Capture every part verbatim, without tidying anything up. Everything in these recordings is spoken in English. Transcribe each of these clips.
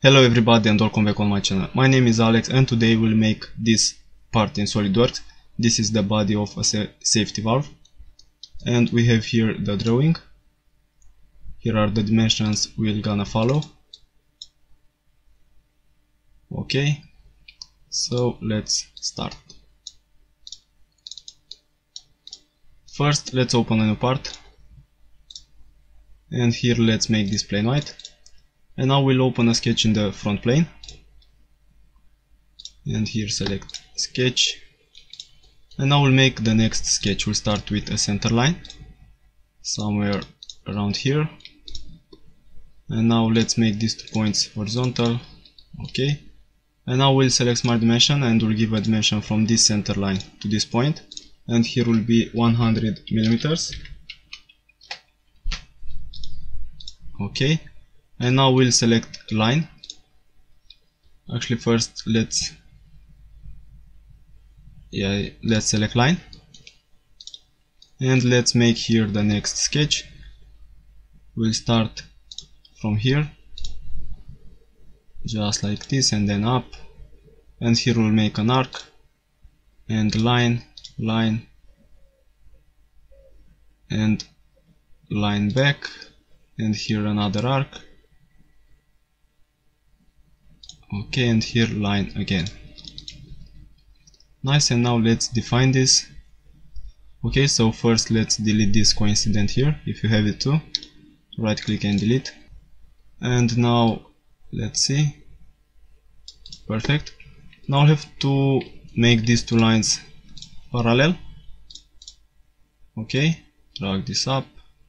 Hello everybody and welcome back on my channel. My name is Alex and today we'll make this part in SolidWorks. This is the body of a sa safety valve and we have here the drawing. Here are the dimensions we're gonna follow. Okay, so let's start. First let's open a new part and here let's make this plane white. And now we'll open a sketch in the front plane and here select sketch, and now we'll make the next sketch. We'll start with a center line somewhere around here, and now let's make these two points horizontal. Okay, and now we'll select smart dimension and we'll give a dimension from this center line to this point, and here will be one hundred millimeters. Okay, and now we'll select line. Actually first let's yeah let's select line and let's make here the next sketch. We'll start from here just like this and then up, and here we'll make an arc and line, line and line back, and here another arc. Okay, and here line again. Nice, and now let's define this. Okay, so first let's delete this coincident here, if you have it too. Right click and delete. And now let's see. Perfect. Now I have to make these two lines parallel. Okay, drag this up.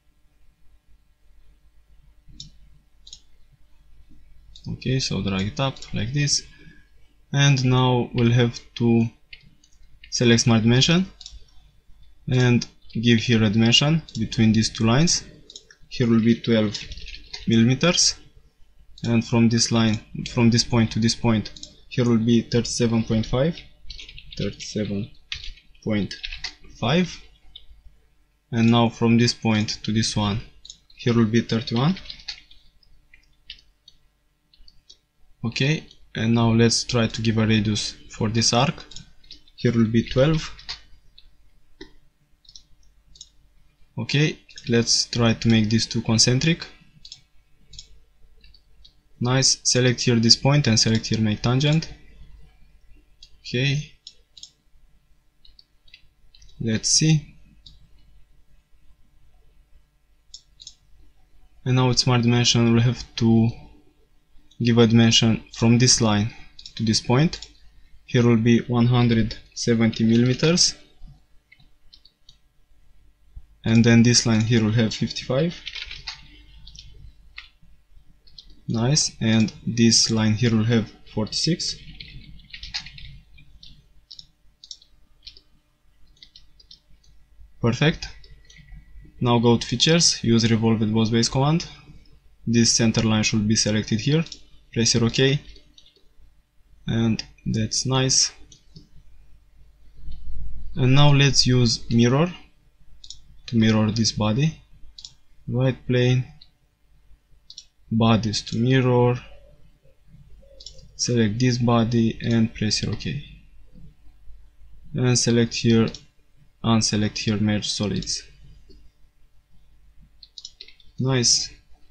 Okay, so drag it up like this, and now we'll have to select smart dimension and give here a dimension between these two lines. Here will be twelve millimeters, and from this line, from this point to this point, here will be thirty-seven point five, thirty-seven point five, and now from this point to this one, here will be thirty-one. Okay, and now let's try to give a radius for this arc. Here will be twelve. Okay, let's try to make these two concentric. Nice, select here this point and select here make tangent. Okay, let's see. And now with smart dimension we'll have to give a dimension from this line to this point. Here will be one hundred seventy millimeters, and then this line here will have fifty-five. Nice, and this line here will have forty-six. Perfect. Now go to features, use revolve with boss base command. This center line should be selected here. Press here OK, and that's nice. And now let's use mirror to mirror this body. Right plane, bodies to mirror, select this body and press here OK, and select here, unselect here merge solids. Nice.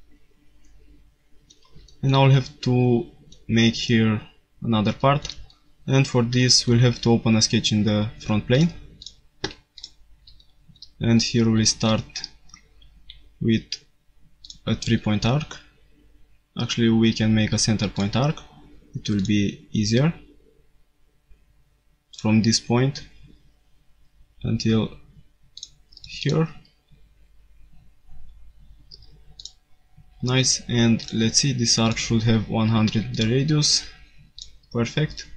And now we'll have to make here another part, and for this we'll have to open a sketch in the front plane, and here we'll start with a three point arc. Actually we can make a center point arc, it will be easier, from this point until here. Nice, and let's see, this arc should have one hundred the radius. Perfect.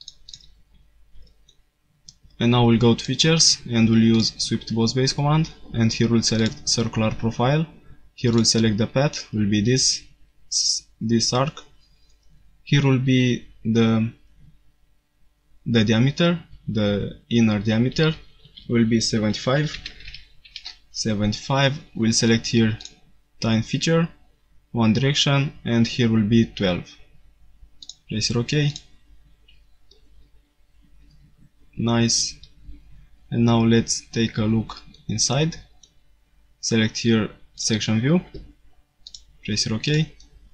And now we'll go to features and we'll use sweep to boss base command, and here we'll select circular profile. Here we'll select the path, will be this this arc. Here will be the the diameter, the inner diameter will be seventy-five. seventy-five. We'll select here time feature, one direction, and here will be twelve. Press OK. Nice. And now let's take a look inside. Select here section view. Press OK.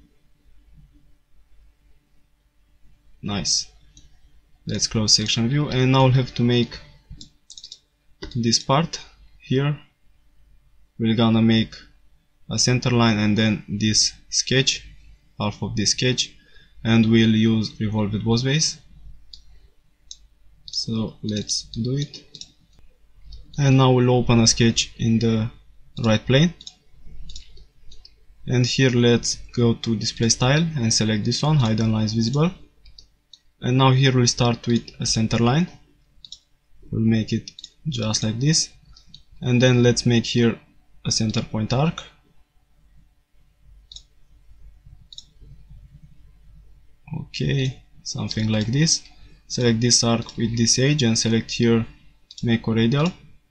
Nice. Let's close section view, and now we'll have to make this part here. We're gonna make a center line and then this sketch, half of this sketch, and we'll use revolved boss base. So let's do it. And now we'll open a sketch in the right plane. And here let's go to display style and select this one, hidden lines visible. And now here we'll start with a center line. We'll make it just like this. And then let's make here a center point arc. Okay, something like this. Select this arc with this edge and select here make radial.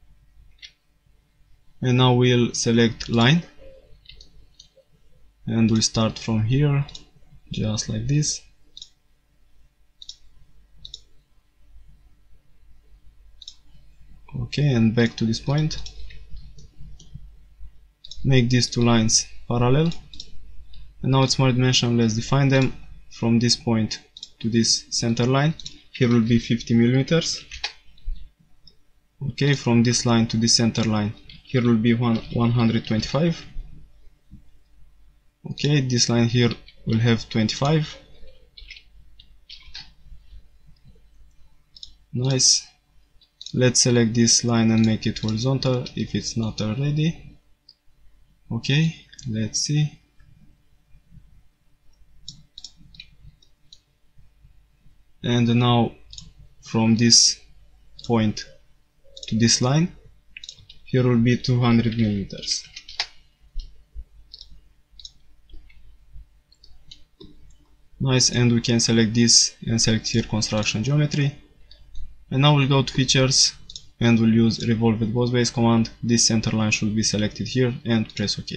And now we'll select line. And we'll start from here, just like this. Okay, and back to this point. Make these two lines parallel. And now it's smart dimension, let's define them. From this point to this center line, here will be fifty millimeters. Okay, from this line to this center line, here will be one hundred twenty-five. Okay, this line here will have twenty-five. Nice. Let's select this line and make it horizontal if it's not already. Okay, let's see. And now from this point to this line, here will be two hundred millimeters. Nice, and we can select this and select here construction geometry. And now we'll go to features and we'll use revolved boss base command. This center line should be selected here and press OK.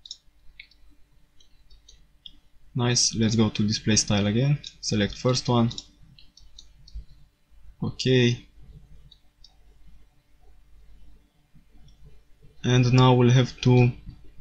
Nice, let's go to display style again. Select first one. Okay. And now we'll have to,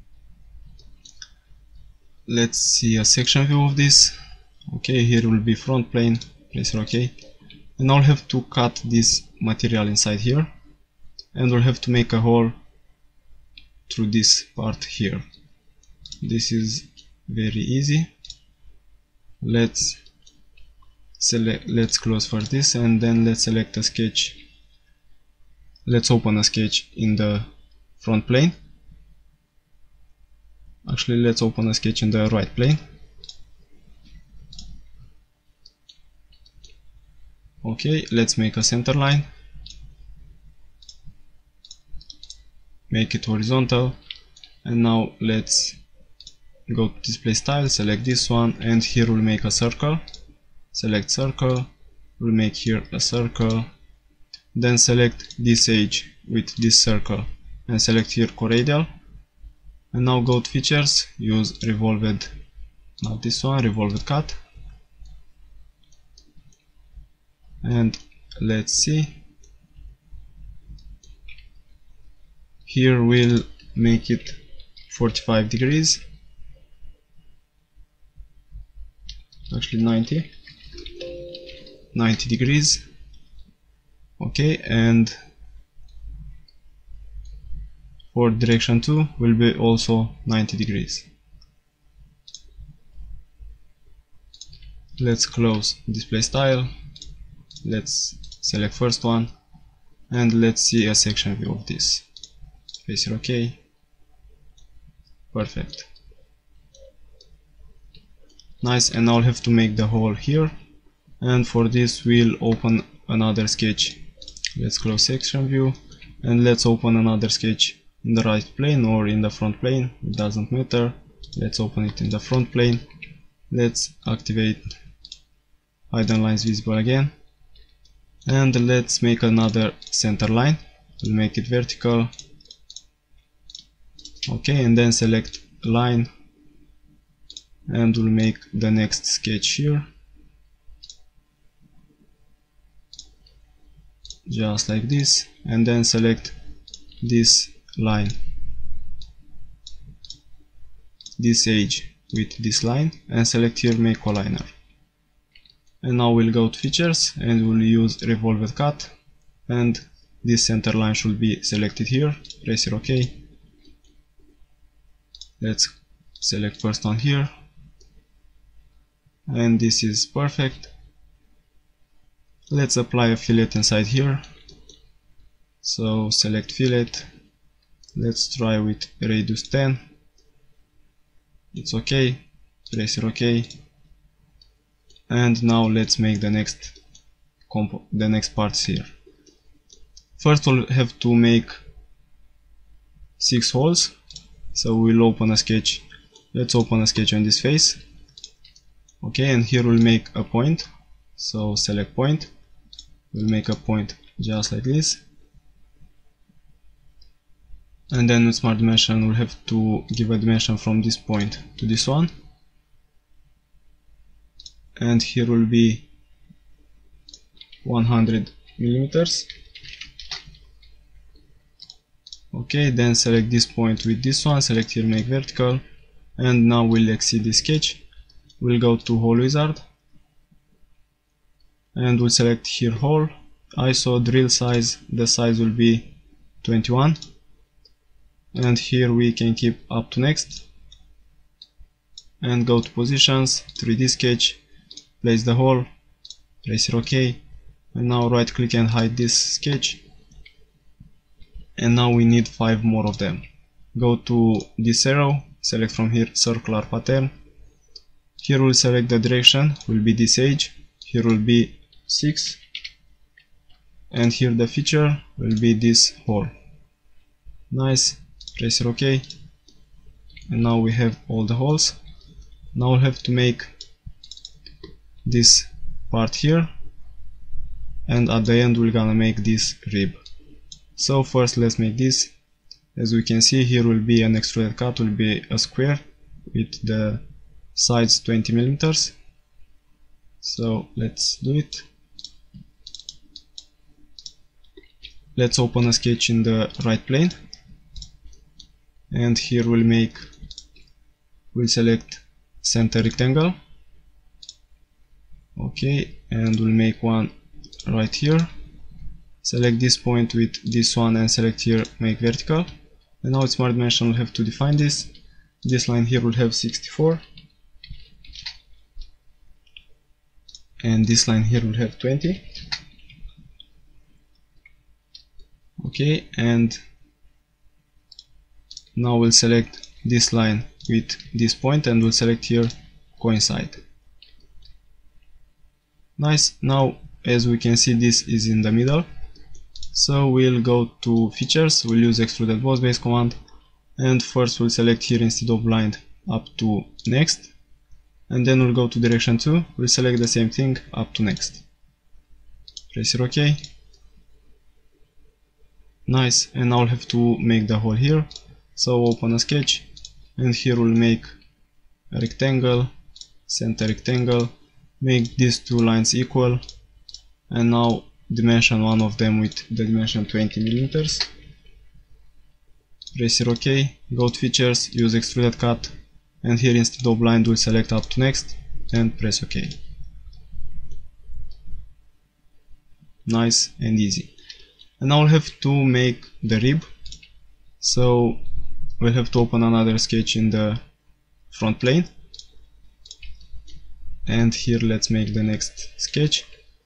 let's see a section view of this. Okay, here will be front plane, press OK. And now we'll have to cut this material inside here. And we'll have to make a hole through this part here. This is very easy. Let's select, let's close for this, and then let's select a sketch. Let's open a sketch in the front plane. Actually, let's open a sketch in the right plane. Okay, let's make a center line. Make it horizontal. And now let's go to display style, select this one, and here we'll make a circle. Select circle, we'll make here a circle. Then select this edge with this circle and select here corradial. And now go to features, use revolved, not this one, revolved cut. And let's see. Here we'll make it forty-five degrees. Actually ninety. ninety degrees. Okay, and for direction two will be also ninety degrees. Let's close display style. Let's select first one and let's see a section view of this. Press OK. Perfect. Nice, and now I'll have to make the hole here, and for this we'll open another sketch. Let's close section view and let's open another sketch in the right plane or in the front plane, it doesn't matter. Let's open it in the front plane. Let's activate hidden lines visible again, and let's make another center line. We'll make it vertical. Okay, and then select line and we'll make the next sketch here. just like this, and then select this line, this edge with this line, and select here make collinear. And now we'll go to features and we'll use revolved cut, and this center line should be selected here. Press here OK. Let's select first one here, and this is perfect. Let's apply a fillet inside here. So select fillet. Let's try with radius ten. It's okay. Press here OK. And now let's make the next compo the next parts here. First we'll have to make six holes. So we'll open a sketch. Let's open a sketch on this face. Okay, and here we'll make a point. So select point. We'll make a point just like this. And then with smart dimension we'll have to give a dimension from this point to this one. And here will be one hundred millimeters. Okay, then select this point with this one, select here make vertical, and now we'll exceed the sketch. We'll go to hole wizard and we'll select here hole, I S O drill size, the size will be twenty-one, and here we can keep up to next and go to positions, three D sketch, place the hole, press here OK, and now right click and hide this sketch. And now we need five more of them. Go to this arrow, select from here circular pattern. Here we'll select the direction, will be this edge. Here will be six. And here the feature will be this hole. Nice. Press here OK. And now we have all the holes. Now we'll have to make this part here. And at the end we're gonna make this rib. So first let's make this. As we can see, here will be an extruded cut, will be a square with the sides twenty millimeters. So let's do it. Let's open a sketch in the right plane, and here we'll make we'll select center rectangle. Okay, and we'll make one right here. Select this point with this one and select here make vertical. And now with smart dimension we'll have to define this. This line here will have sixty-four, and this line here will have twenty. Okay, and now we'll select this line with this point and we'll select here coincide. Nice. Now as we can see, this is in the middle. So we'll go to features, we'll use extruded boss base command, and first we'll select here instead of blind up to next, and then we'll go to direction two, we'll select the same thing up to next. Press here OK. Nice, and now we'll have to make the hole here. So open a sketch, and here we'll make a rectangle, center rectangle, make these two lines equal, and now dimension one of them with the dimension twenty millimeters. Press here OK, go to features, use extruded cut, and here instead of blind we'll select up to next and press OK. Nice and easy. And now we'll have to make the rib. So we'll have to open another sketch in the front plane, and here let's make the next sketch.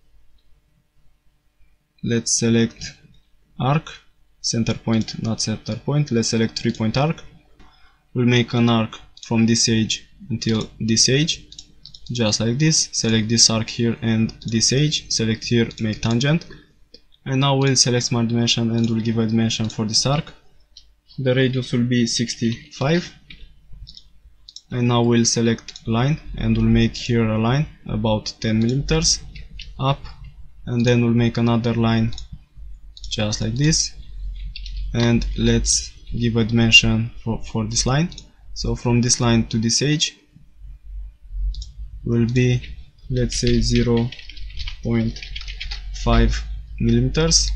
Let's select arc, center point, not center point. Let's select three point arc. We'll make an arc from this edge until this edge, just like this. Select this arc here and this edge. Select here, make tangent. And now we'll select smart dimension and we'll give a dimension for this arc. The radius will be sixty-five. And now we'll select line and we'll make here a line about ten millimeters up. And then we'll make another line just like this, and let's give a dimension for, for this line. So from this line to this edge will be, let's say, zero point five millimeters.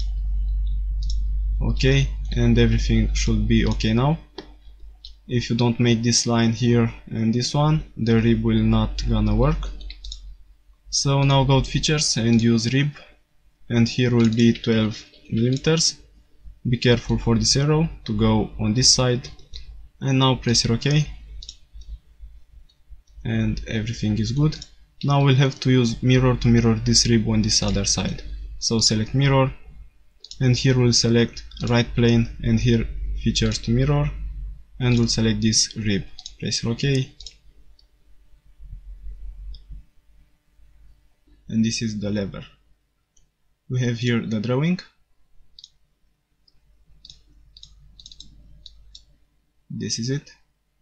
Okay, and everything should be okay now. If you don't make this line here and this one, the rib will not gonna work. So now go to features and use rib, and here will be twelve millimeters. Be careful for this arrow to go on this side, and now press here OK, and everything is good. Now we'll have to use mirror to mirror this rib on this other side. So select mirror, and here we'll select right plane, and here features to mirror, and we'll select this rib. Press OK, and this is the lever. We have here the drawing. This is it,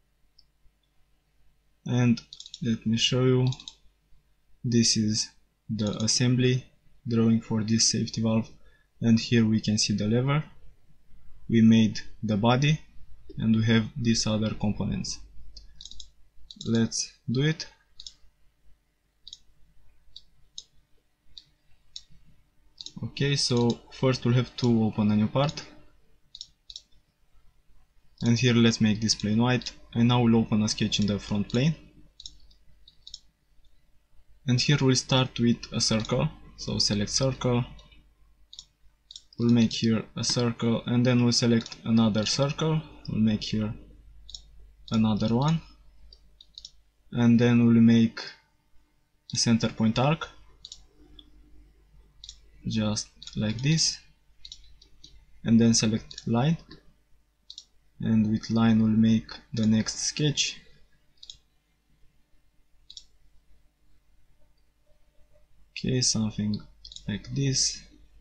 and let me show you. This is the assembly drawing for this safety valve, and here we can see the lever. We made the body, and we have these other components. Let's do it. Okay, so first we'll have to open a new part, and here let's make this plane white, and now we'll open a sketch in the front plane, and here we'll start with a circle. So select circle, we'll make here a circle, and then we'll select another circle, we'll make here another one, and then we'll make a center point arc, just like this, and then select line, and with line we'll make the next sketch. Okay, something like this,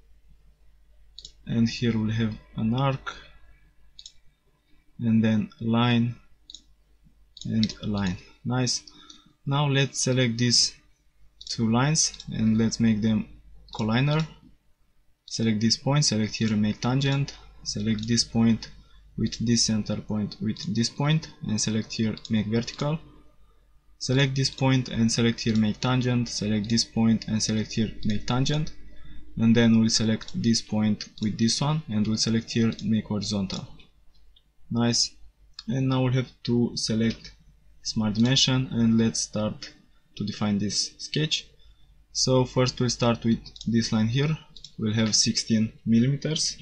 and here we'll have an arc, and then line and a line. Nice. Now let's select these two lines and let's make them collinear. Select this point, select here make tangent, select this point with this center point with this point, and select here make vertical. Select this point and select here make tangent, select this point and select here make tangent, and then we'll select this point with this one, and we'll select here make horizontal. Nice. And now we'll have to select smart dimension, and let's start to define this sketch. So first we'll start with this line here. We'll have sixteen millimeters.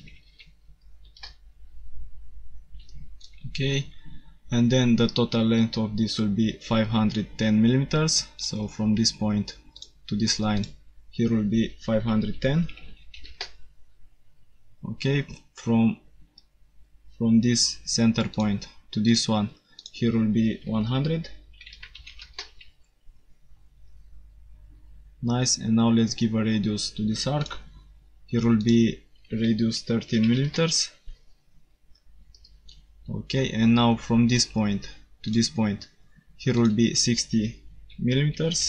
Okay, and then the total length of this will be five hundred ten millimeters. So from this point to this line here will be five hundred ten. Okay, from from this center point to this one here will be one hundred. Nice. And now let's give a radius to this arc. Here will be radius thirteen millimeters. Okay, and now from this point to this point here will be sixty millimeters.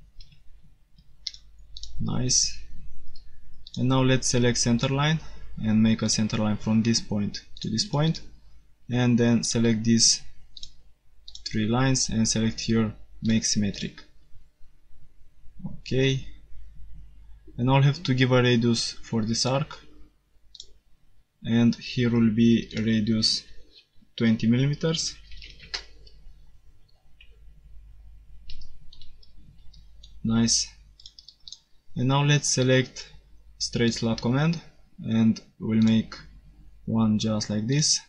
Nice. And now let's select center line and make a center line from this point to this point, and then select these three lines and select here make symmetric. Okay, and now I'll have to give a radius for this arc, and here will be radius twenty millimeters. Nice. And now let's select straight slot command, and we'll make one just like this.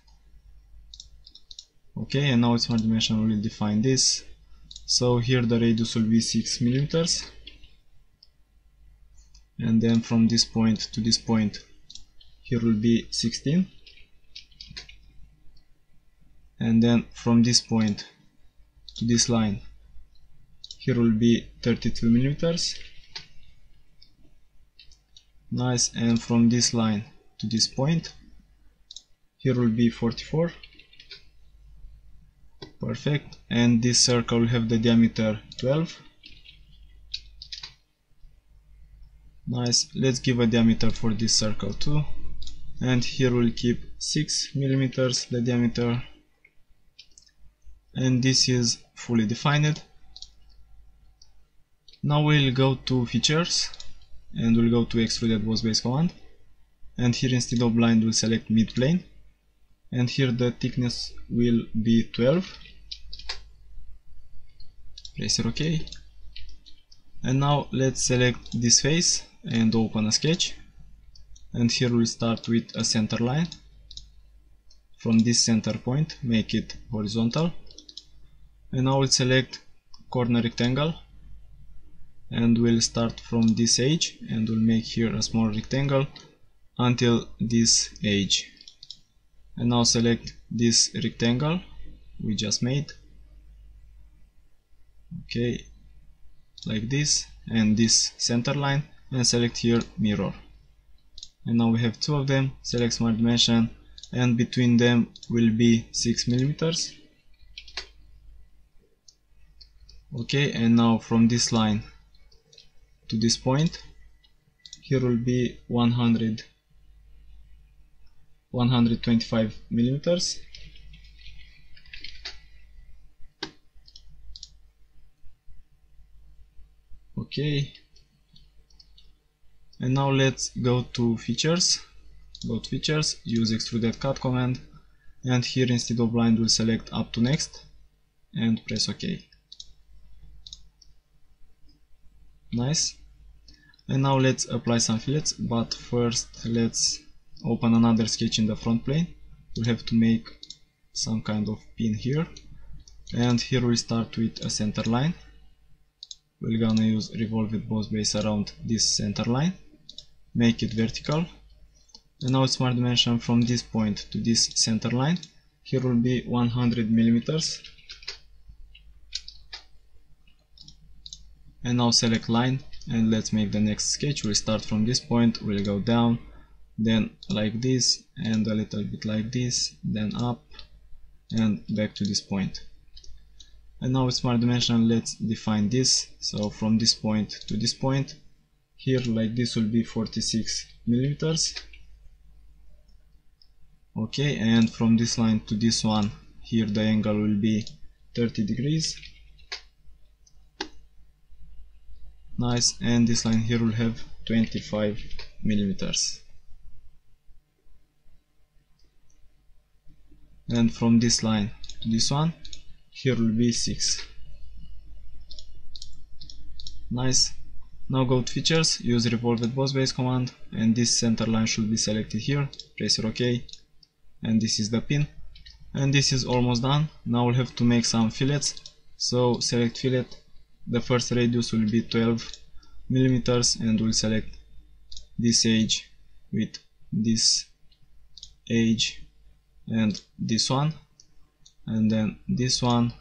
Okay, and now it's smart dimension will define this. So here the radius will be six millimeters, and then from this point to this point here will be sixteen, and then from this point to this line here will be thirty-two millimeters. Nice. And from this line to this point here will be forty-four. Perfect. And this circle will have the diameter twelve. Nice. Let's give a diameter for this circle too, and here we'll keep six millimeters the diameter, and this is fully defined. Now we'll go to features and we'll go to extruded boss base command, and here instead of blind we'll select mid plane, and here the thickness will be twelve. Press OK, and now let's select this face and open a sketch, and here we'll start with a center line. From this center point make it horizontal, and now we'll select corner rectangle, and we'll start from this edge and we'll make here a small rectangle until this edge, and now select this rectangle we just made, okay, like this, and this center line, and select here mirror, and now we have two of them. Select smart dimension, and between them will be six millimeters. Okay, and now from this line to this point here will be one hundred, one hundred twenty-five millimeters. Okay, and now let's go to features. Go to features, use extruded cut command, and here instead of blind we'll select up to next and press OK. Nice. And now let's apply some fillets, but first let's open another sketch in the front plane. We'll have to make some kind of pin here, and here we start with a center line. We're gonna use revolved boss base around this center line, make it vertical, and now smart dimension from this point to this center line. Here will be one hundred millimeters, and now select line, and let's make the next sketch. We'll start from this point, we'll go down, then like this, and a little bit like this, then up and back to this point. And now with smart dimension let's define this. So from this point to this point, here like this will be forty-six millimeters. Okay, and from this line to this one, here the angle will be thirty degrees. Nice, and this line here will have twenty-five millimeters. And from this line to this one, here will be six. Nice. Now go to features, use revolved boss base command, and this center line should be selected here. Press OK, and this is the pin, and this is almost done. Now we'll have to make some fillets. So select fillet, the first radius will be twelve millimeters, and we'll select this edge with this edge and this one, and then this one.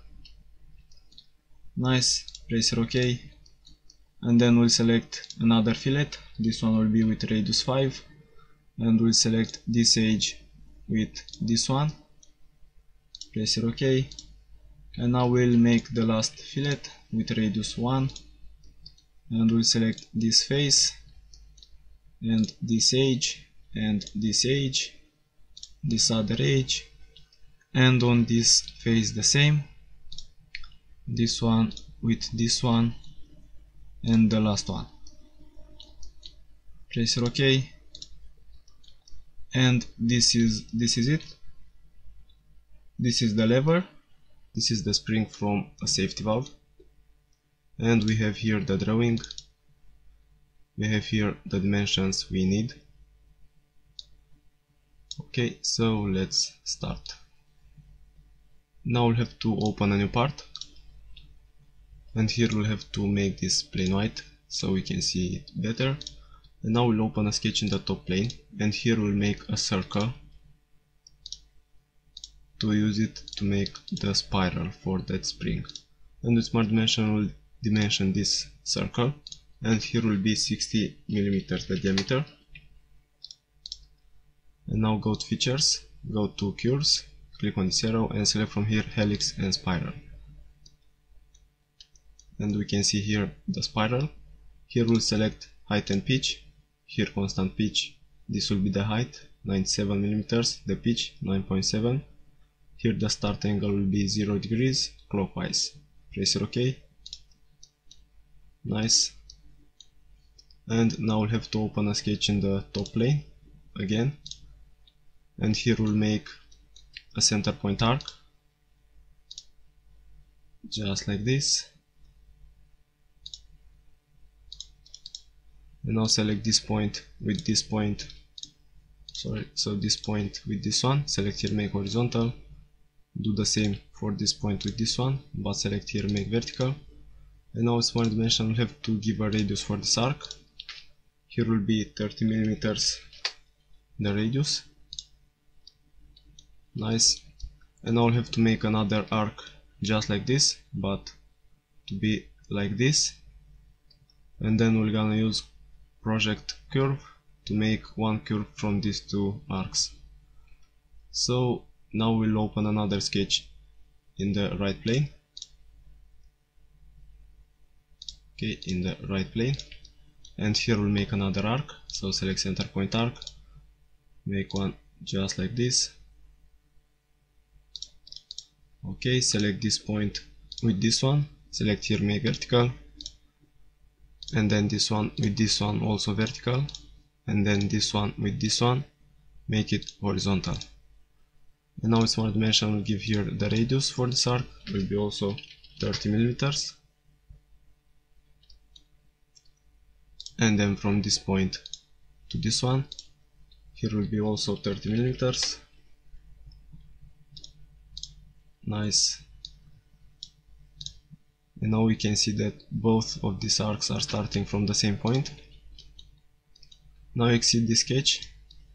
Nice. Press OK, and then we'll select another fillet. This one will be with radius five, and we'll select this edge with this one. Press OK, and now we'll make the last fillet with radius one, and we'll select this face and this edge and this edge, this other edge, and on this face the same, this one with this one, and the last one. Press OK, and this is this is it. This is the lever, this is the spring from a safety valve, and we have here the drawing. We have here the dimensions we need. Okay, so let's start. Now we'll have to open a new part, and here we'll have to make this plane white so we can see it better. And now we'll open a sketch in the top plane, and here we'll make a circle to use it to make the spiral for that spring. And with smart dimension we'll dimension this circle, and here will be sixty millimeters the diameter. And now go to features, go to curves, click on this arrow and select from here helix and spiral. And we can see here the spiral. Here we'll select height and pitch, here constant pitch, this will be the height, ninety-seven millimeters, the pitch nine point seven. Here the start angle will be zero degrees clockwise. Press OK. Nice. And now we'll have to open a sketch in the top plane, again, and here we'll make a center point arc, just like this. And now select this point with this point, sorry, so this point with this one, select here, make horizontal, do the same for this point with this one, but select here, make vertical. And now smart dimension will have to give a radius for this arc. Here will be thirty millimeters the radius. Nice. And now we'll have to make another arc just like this, but to be like this. And then we're gonna use project curve to make one curve from these two arcs. So now we'll open another sketch in the right plane. Okay, in the right plane. And here we'll make another arc. So select center point arc, make one just like this. Okay, select this point with this one, select here, make vertical, and then this one with this one also vertical, and then this one with this one, make it horizontal. And now smart dimension will give here the radius for this arc, will be also thirty millimeters. And then from this point to this one, here will be also thirty millimeters. Nice. And now we can see that both of these arcs are starting from the same point. Now exit the sketch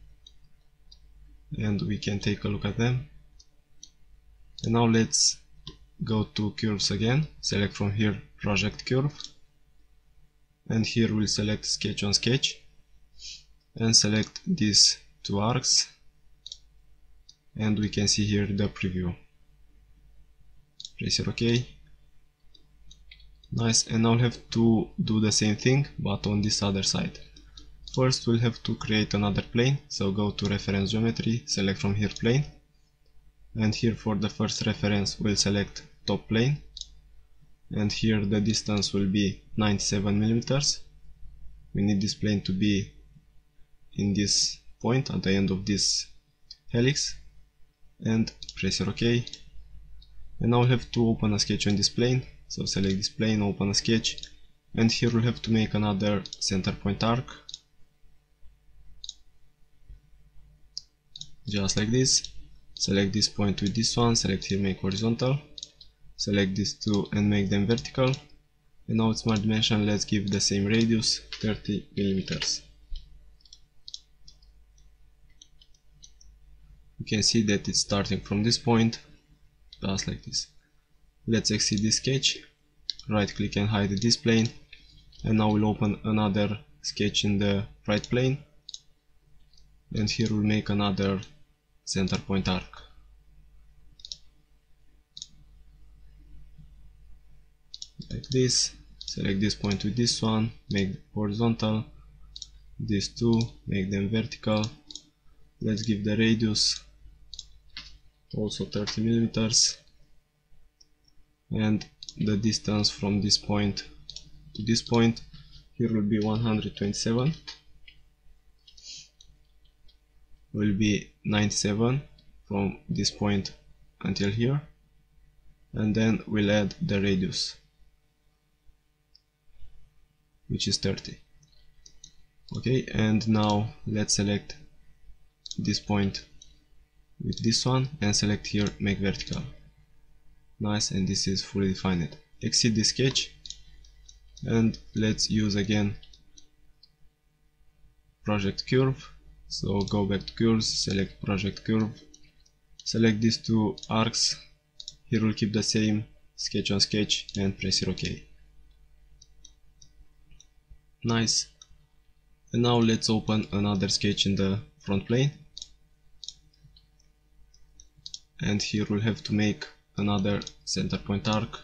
and we can take a look at them. And now let's go to curves again, select from here project curve, and here we'll select sketch on sketch and select these two arcs, and we can see here the preview. Press here OK. Nice. And now we'll have to do the same thing but on this other side. First we'll have to create another plane, so go to reference geometry, select from here plane, and here for the first reference we'll select top plane, and here the distance will be ninety-seven millimeters. We need this plane to be in this point at the end of this helix, and press here OK. And now we'll have to open a sketch on this plane, so select this plane, open a sketch, and here we'll have to make another center point arc, just like this. Select this point with this one, select here, make horizontal, select these two and make them vertical. And now with smart dimension, let's give the same radius, thirty millimeters. You can see that it's starting from this point, just like this. Let's exit this sketch, right click and hide this plane, and now we'll open another sketch in the right plane, and here we'll make another center point arc. Like this. Select this point with this one, make horizontal, these two, make them vertical. Let's give the radius also thirty millimeters, and the distance from this point to this point here will be one hundred twenty-seven, will be ninety-seven from this point until here, and then we'll add the radius, which is thirty. Okay, and now let's select this point with this one and select here, make vertical. Nice, and this is fully defined. Exit the sketch and let's use again project curve. So go back to curves, select project curve, select these two arcs. Here we'll keep the same, sketch on sketch, and press here OK. Nice. And now let's open another sketch in the front plane, and here we'll have to make another center point arc,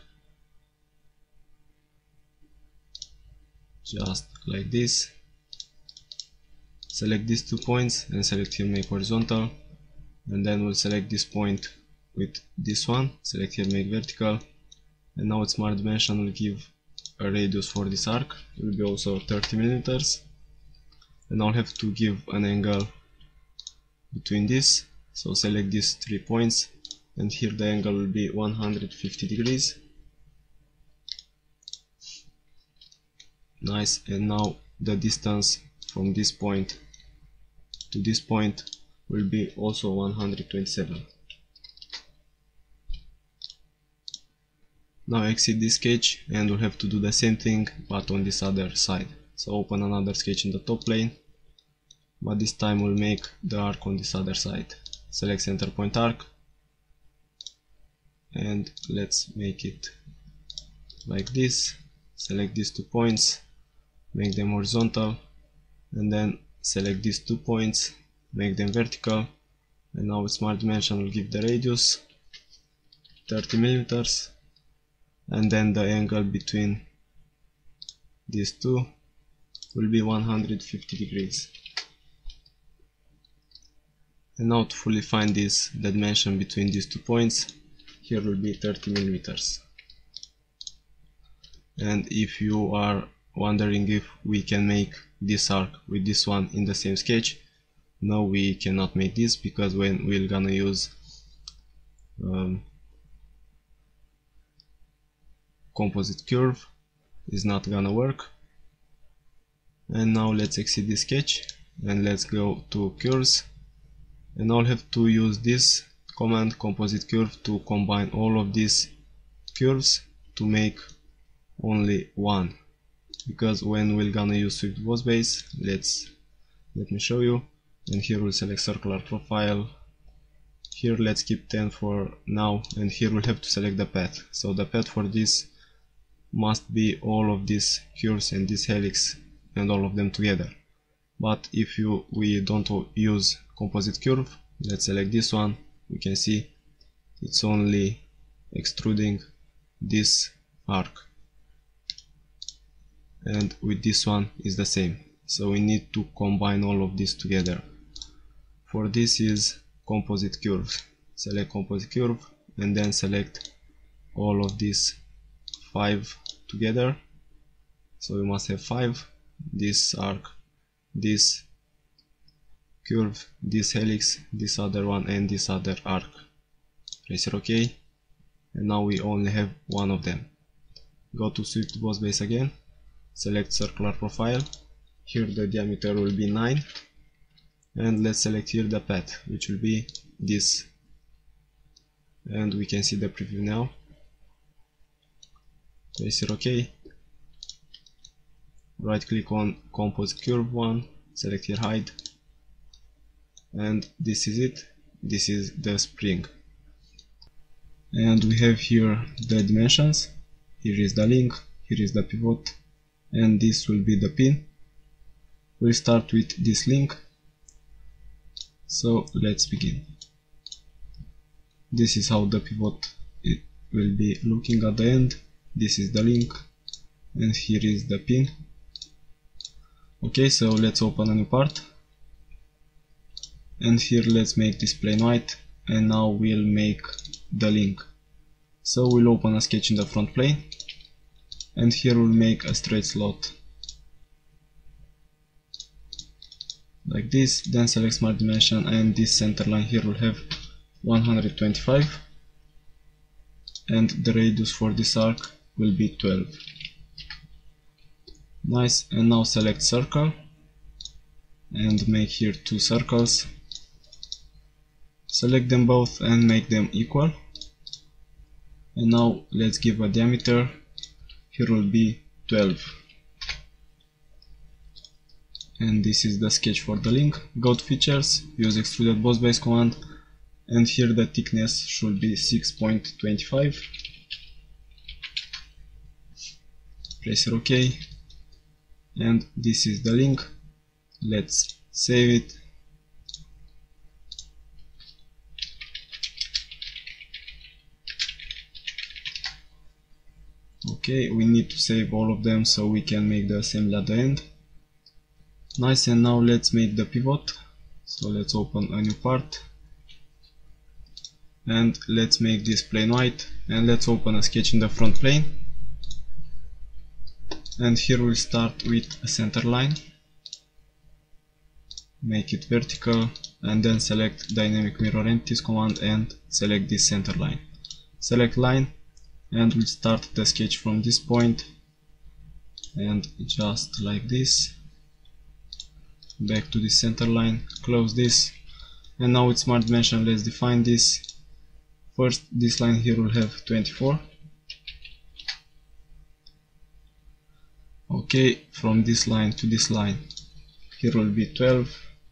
just like this. Select these two points and select here, make horizontal, and then we'll select this point with this one, select here, make vertical, and now with smart dimension will give a radius for this arc, it will be also thirty millimeters, and I'll have to give an angle between this. So select these three points, and here the angle will be one hundred fifty degrees. Nice, and now the distance from this point to this point will be also one hundred twenty-seven. Now exit this sketch, and we'll have to do the same thing but on this other side. So open another sketch in the top plane, but this time we'll make the arc on this other side. Select center point arc, and let's make it like this. Select these two points, make them horizontal, and then select these two points, make them vertical, and now with smart dimension will give the radius thirty millimeters, and then the angle between these two will be one hundred fifty degrees. And now to fully find this, the dimension between these two points, here will be thirty millimeters. And if you are wondering if we can make this arc with this one in the same sketch, no, we cannot make this, because when we're gonna use um, composite curve, it's not gonna work. And now let's exit this sketch and let's go to curves, and I'll have to use this command composite curve to combine all of these curves to make only one, because when we're gonna use swift boss base, let's let me show you. And here we'll select circular profile, here let's keep ten for now, and here we'll have to select the path. So the path for this must be all of these curves and this helix and all of them together. But if you we don't use composite curve, let's select this one, we can see it's only extruding this arc, and with this one is the same. So we need to combine all of this together. For this is composite curve. Select composite curve and then select all of these five together. So we must have five, this arc, this curve, this helix, this other one, and this other arc. Press OK, and now we only have one of them. Go to swift boss base again, select circular profile, here the diameter will be nine, and let's select here the path, which will be this, and we can see the preview now. Press OK, right click on composite curve one, select here hide, and this is it. This is the spring, and we have here the dimensions. Here is the link, here is the pivot, and this will be the pin. We'll start with this link, so let's begin. This is how the pivot it will be looking at the end. This is the link, and here is the pin. Okay, so let's open a new part, and here let's make this plain white, and now we'll make the link. So we'll open a sketch in the front plane, and here we'll make a straight slot like this, then select smart dimension, and this center line here will have one hundred twenty-five, and the radius for this arc will be twelve. Nice, and now select circle and make here two circles. Select them both and make them equal, and now let's give a diameter. Here will be twelve, and this is the sketch for the link. Go to features, use extruded boss base command, and here the thickness should be six point two five. Press OK, and this is the link. Let's save it. Okay, we need to save all of them so we can make the assembly at the end. Nice, and now let's make the pivot. So let's open a new part, and let's make this plain white, and let's open a sketch in the front plane, and here we'll start with a center line, make it vertical, and then select dynamic mirror entities command and select this center line. Select line, and we'll start the sketch from this point, and just like this, back to the center line, close this, and now with smart dimension let's define this. First, this line here will have twenty-four. Okay, from this line to this line here will be twelve.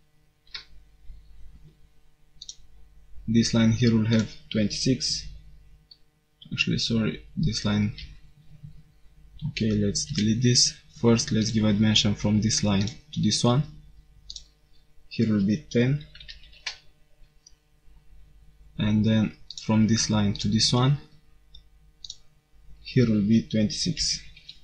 This line here will have twenty-six. Actually, sorry, this line. Okay, let's delete this. First, let's give a dimension from this line to this one. Here will be ten. And then from this line to this one, here will be twenty-six.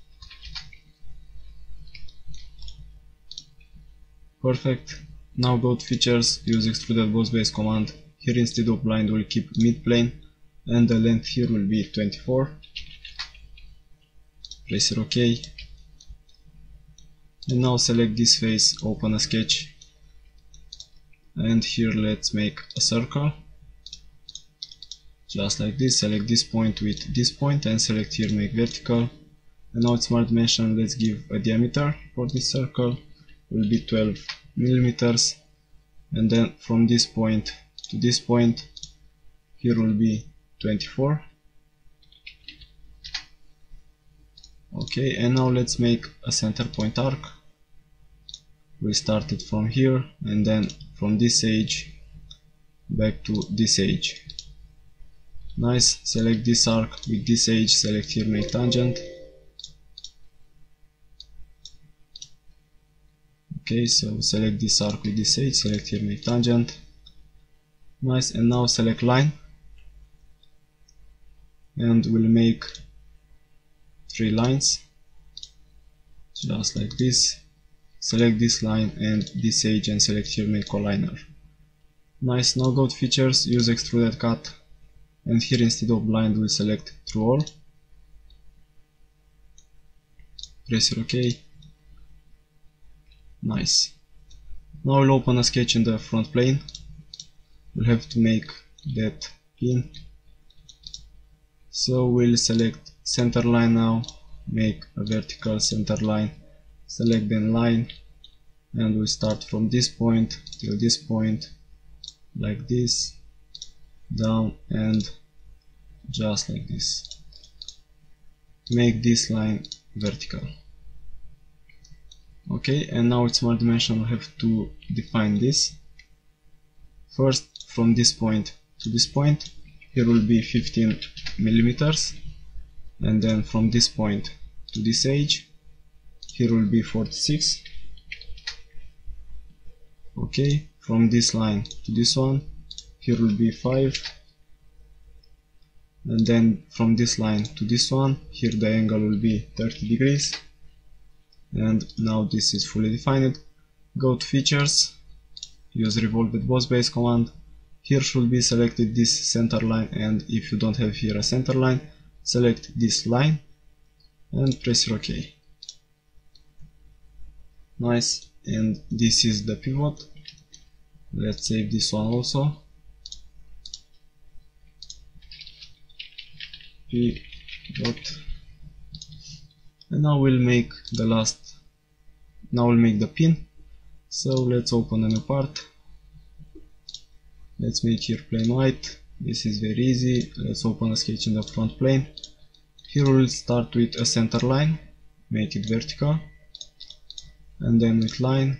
Perfect. Now go to features, use extruded boss base command. Here instead of blind we'll keep mid plane, and the length here will be twenty-four. Press here OK. And now select this face, open a sketch, and here let's make a circle. Just like this, select this point with this point and select here make vertical. And now with smart dimension let's give a diameter for this circle, will be twelve millimeters, and then from this point to this point here will be twenty-four. Okay, and now let's make a center point arc. We start it from here, and then from this edge back to this edge. Nice. Select this arc with this edge, select here make tangent. Okay, so select this arc with this edge, select here make tangent. Nice, and now select line, and we'll make three lines, just like this. Select this line and this edge and select here make collinear. Nice, now go to features, use extruded cut, and here instead of blind we'll select through all. Press here OK. Nice. Now we'll open a sketch in the front plane. We'll have to make that pin. So we'll select center line now, make a vertical center line, select then line, and we'll start from this point till this point, like this, down and just like this. Make this line vertical. Okay, and now with smart dimension we have to define this. First, from this point to this point, here will be fifteen millimeters, and then from this point to this edge, here will be forty-six. Okay, from this line to this one, here will be five, and then from this line to this one, here the angle will be thirty degrees. And now this is fully defined. Go to features, use revolved boss base command. Here should be selected this center line, and if you don't have here a center line, select this line and press OK. Nice, and this is the pivot. Let's save this one also. Pivot. And now we'll make the last, now we'll make the pin. So let's open a new part. Let's make here plain white. This is very easy. Let's open a sketch in the front plane. Here we'll start with a center line, make it vertical, and then with line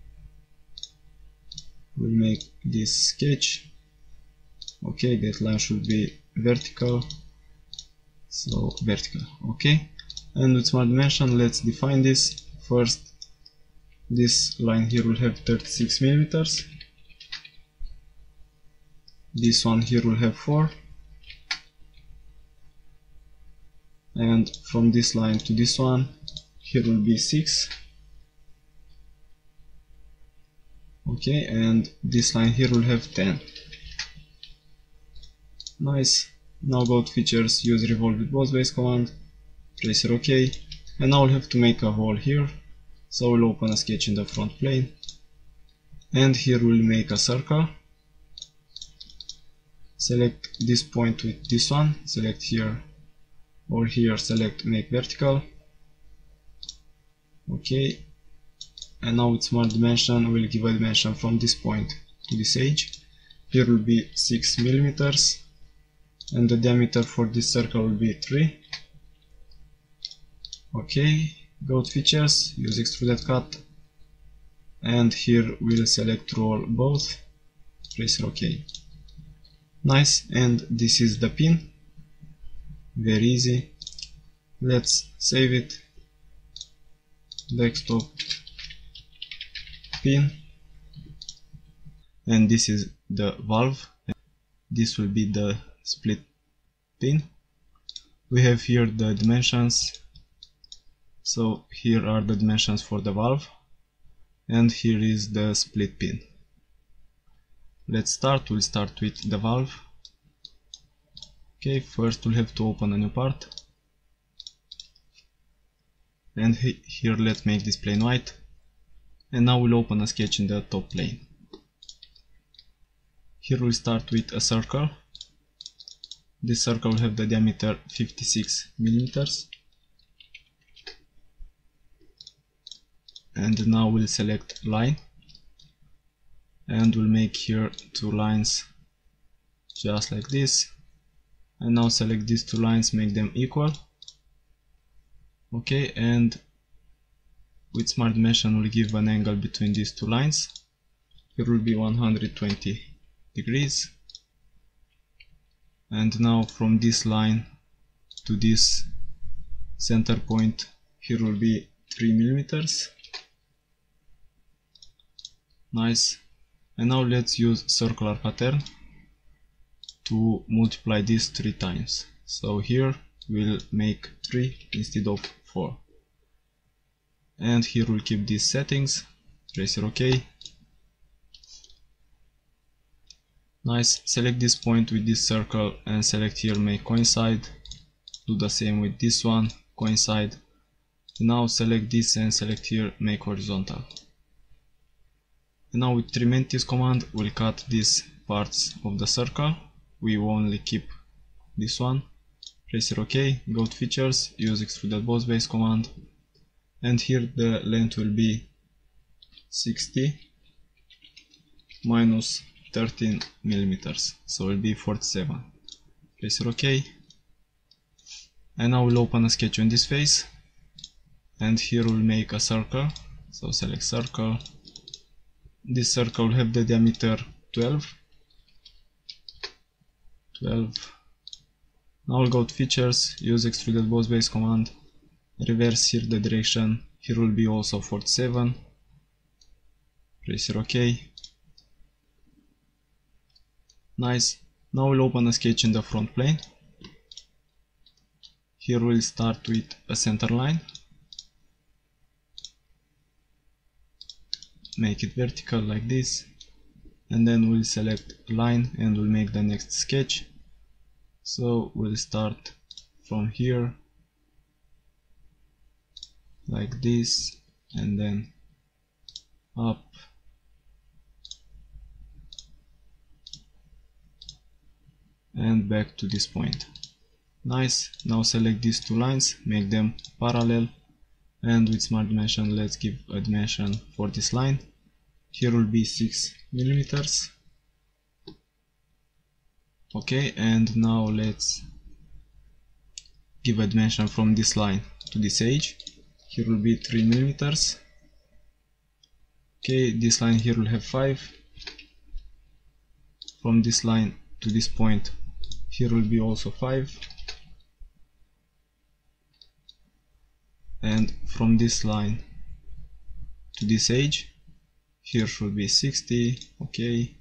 we'll make this sketch. Okay, that line should be vertical, so vertical. Okay, and with smart dimension let's define this. First, this line here will have thirty-six millimeters. This one here will have four, and from this line to this one here will be six. Okay, and this line here will have ten. Nice. Now go to features, use revolved boss base command, press here OK, and now we'll have to make a hole here. So we'll open a sketch in the front plane. and here we'll make a circle. Select this point with this one, select here or here, select make vertical. Okay, and now with smart dimension we'll give a dimension from this point to this edge. Here will be six millimeters, and the diameter for this circle will be three. Okay, go to features, use extruded cut, and here we'll select roll both, press OK. Nice, and this is the pin, very easy. Let's save it, desktop pin, and this is the valve. This will be the split pin. We have here the dimensions, so here are the dimensions for the valve, and here is the split pin. Let's start. We'll start with the valve. Okay, first we'll have to open a new part, and he here let's make this plane white, and now we'll open a sketch in the top plane. Here we'll start with a circle. This circle will have the diameter fifty-six millimeters, and now we'll select line, and we'll make here two lines just like this, and now select these two lines, make them equal. Okay, and with smart dimension we'll give an angle between these two lines. Here will be one hundred twenty degrees, and now from this line to this center point here will be three millimeters. Nice, and now let's use circular pattern to multiply this three times. So here we'll make three instead of four, and here we'll keep these settings, press OK. Nice, select this point with this circle and select here make coincide. Do the same with this one, coincide. Now select this and select here make horizontal. And now with Trimentis command we'll cut these parts of the circle. We will only keep this one. Press here OK, go to features, use extruded boss base command, and here the length will be sixty minus thirteen millimeters, so it will be forty-seven. Press here OK, and now we'll open a sketch on this face, and here we'll make a circle. So select circle. This circle will have the diameter twelve. twelve. Now we'll go to features, use extruded boss base command, reverse here the direction. Here will be also forty-seven. Press here OK. Nice. Now we'll open a sketch in the front plane. Here we'll start with a center line. Make it vertical like this, and then we'll select line and we'll make the next sketch. So we'll start from here like this, and then up, and back to this point. Nice. Now select these two lines, make them parallel, and with smart dimension let's give a dimension for this line. Here will be six millimeters. Okay, and now let's give a dimension from this line to this edge. Here will be three millimeters. Okay, this line here will have five. From this line to this point here will be also five, and from this line to this edge here should be sixty. Okay,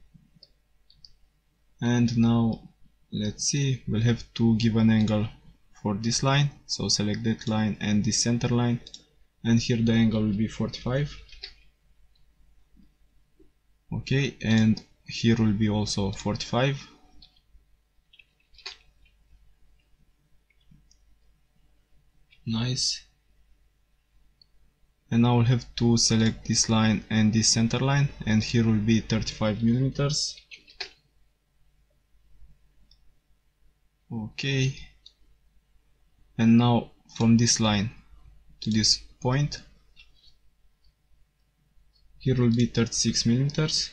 and now let's see, we'll have to give an angle for this line, so select that line and this center line, and here the angle will be forty-five. Okay, and here will be also forty-five. Nice. and now we'll have to select this line and this center line, and here will be thirty-five millimeters. Okay, and now from this line to this point, here will be thirty-six millimeters.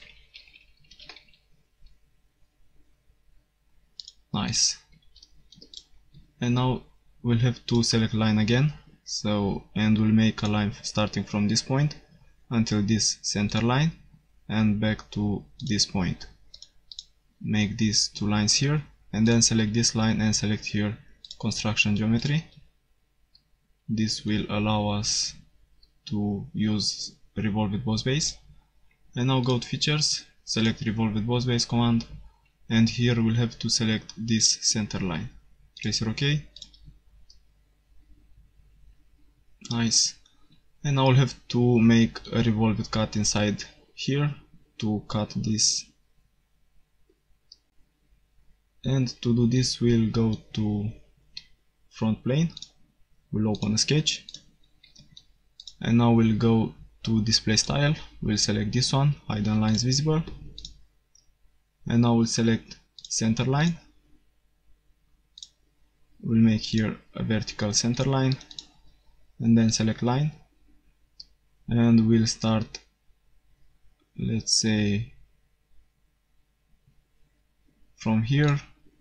Nice. And now we'll have to select line again, so and we'll make a line starting from this point until this center line and back to this point. Make these two lines here, and then select this line and select here construction geometry. This will allow us to use revolved boss base. And now go to features, select revolved boss base command, and here we'll have to select this center line. Press OK. Nice. And now we'll have to make a revolved cut inside here to cut this. And to do this, we'll go to front plane, we'll open a sketch, and now we'll go to display style, we'll select this one, hidden lines visible, and now we'll select center line. We'll make here a vertical center line, and then select line, and we'll start, let's say, from here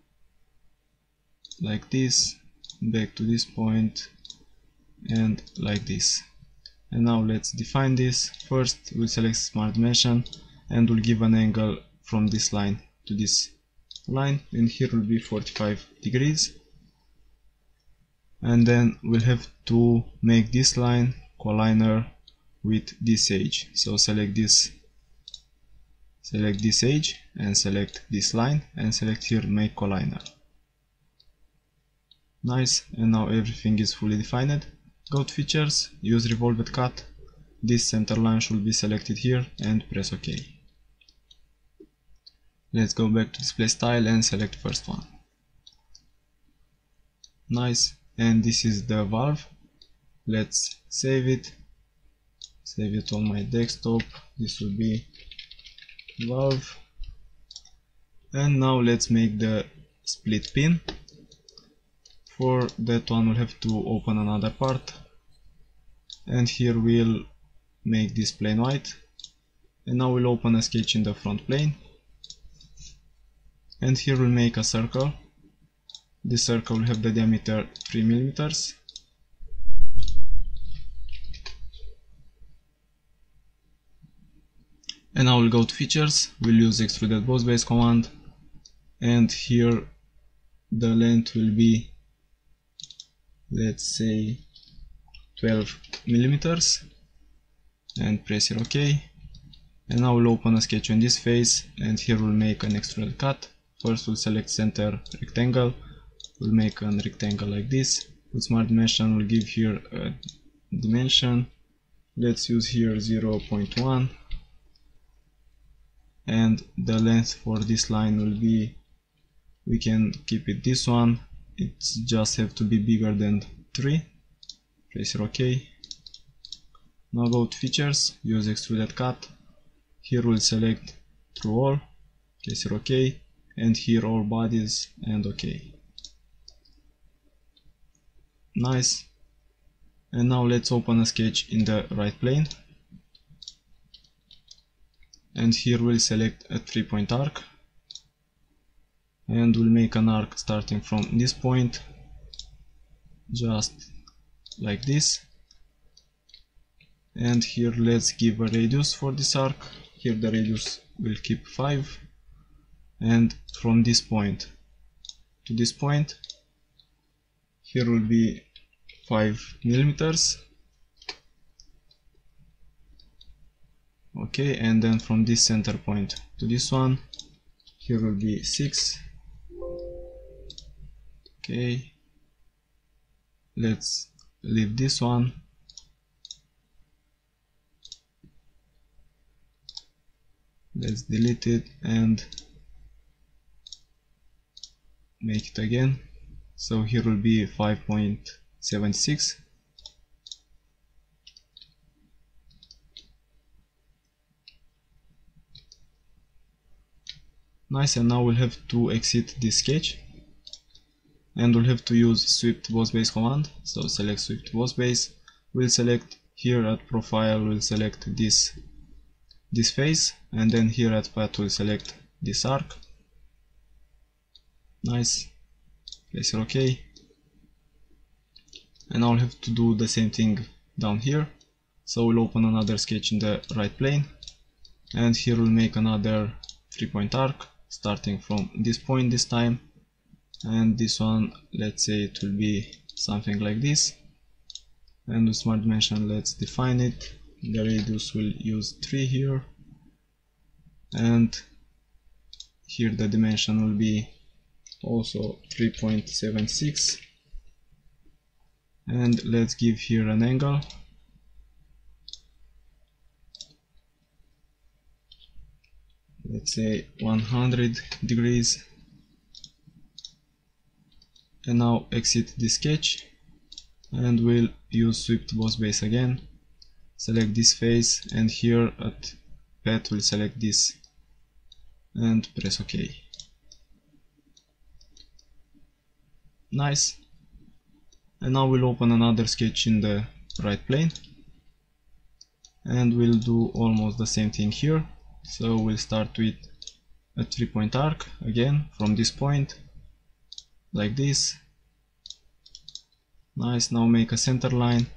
like this, back to this point, and like this. And now let's define this. First we'll select smart dimension, and we'll give an angle from this line to this line, and here will be forty-five degrees. And then we'll have to make this line collinear with this edge, so select this select this edge and select this line and select here make collinear. Nice. And now everything is fully defined. Go to features, use revolved cut, this center line should be selected here, and press OK. Let's go back to display style and select first one. Nice. And this is the valve. Let's save it save it on my desktop. This will be valve. And now let's make the split pin. For that one we'll have to open another part, and here we'll make this plane white, and now we'll open a sketch in the front plane, and here we'll make a circle. This circle will have the diameter three millimeters. And now we'll go to features, we'll use extruded boss base command, and here the length will be, let's say, twelve millimeters, and press here OK. And now we'll open a sketch on this face, and here we'll make an extruded cut. First we'll select center rectangle, we'll make a rectangle like this. With smart dimension we'll give here a dimension, let's use here zero point one, and the length for this line will be, we can keep it this one, it just have to be bigger than three. Press here OK. Now go to features, use extruded cut, here we'll select through all, press here OK, and here all bodies, and OK. Nice. And now let's open a sketch in the right plane, and here we'll select a three point arc, and we'll make an arc starting from this point, just like this. And here let's give a radius for this arc. Here the radius will keep five, and from this point to this point here will be five millimeters. Okay, and then from this center point to this one here will be six. Okay, let's leave this one, let's delete it and make it again. So here will be five point seven six. Nice, and now we'll have to exit this sketch and we'll have to use sweep boss base command. So select sweep boss base, we'll select here at profile, we'll select this this face, and then here at path we'll select this arc. Nice, place it OK, and now I'll have to do the same thing down here. So we'll open another sketch in the right plane, and here we'll make another three point arc starting from this point this time, and this one, let's say it will be something like this, and with smart dimension let's define it. The radius will use three here, and here the dimension will be also three point seven six, and let's give here an angle. Let's say one hundred degrees, and now exit the sketch and we'll use sweep boss base again, select this face, and here at path we'll select this and press OK. Nice, and now we'll open another sketch in the right plane and we'll do almost the same thing here. So we'll start with a three point arc again from this point like this. Nice, now make a center line,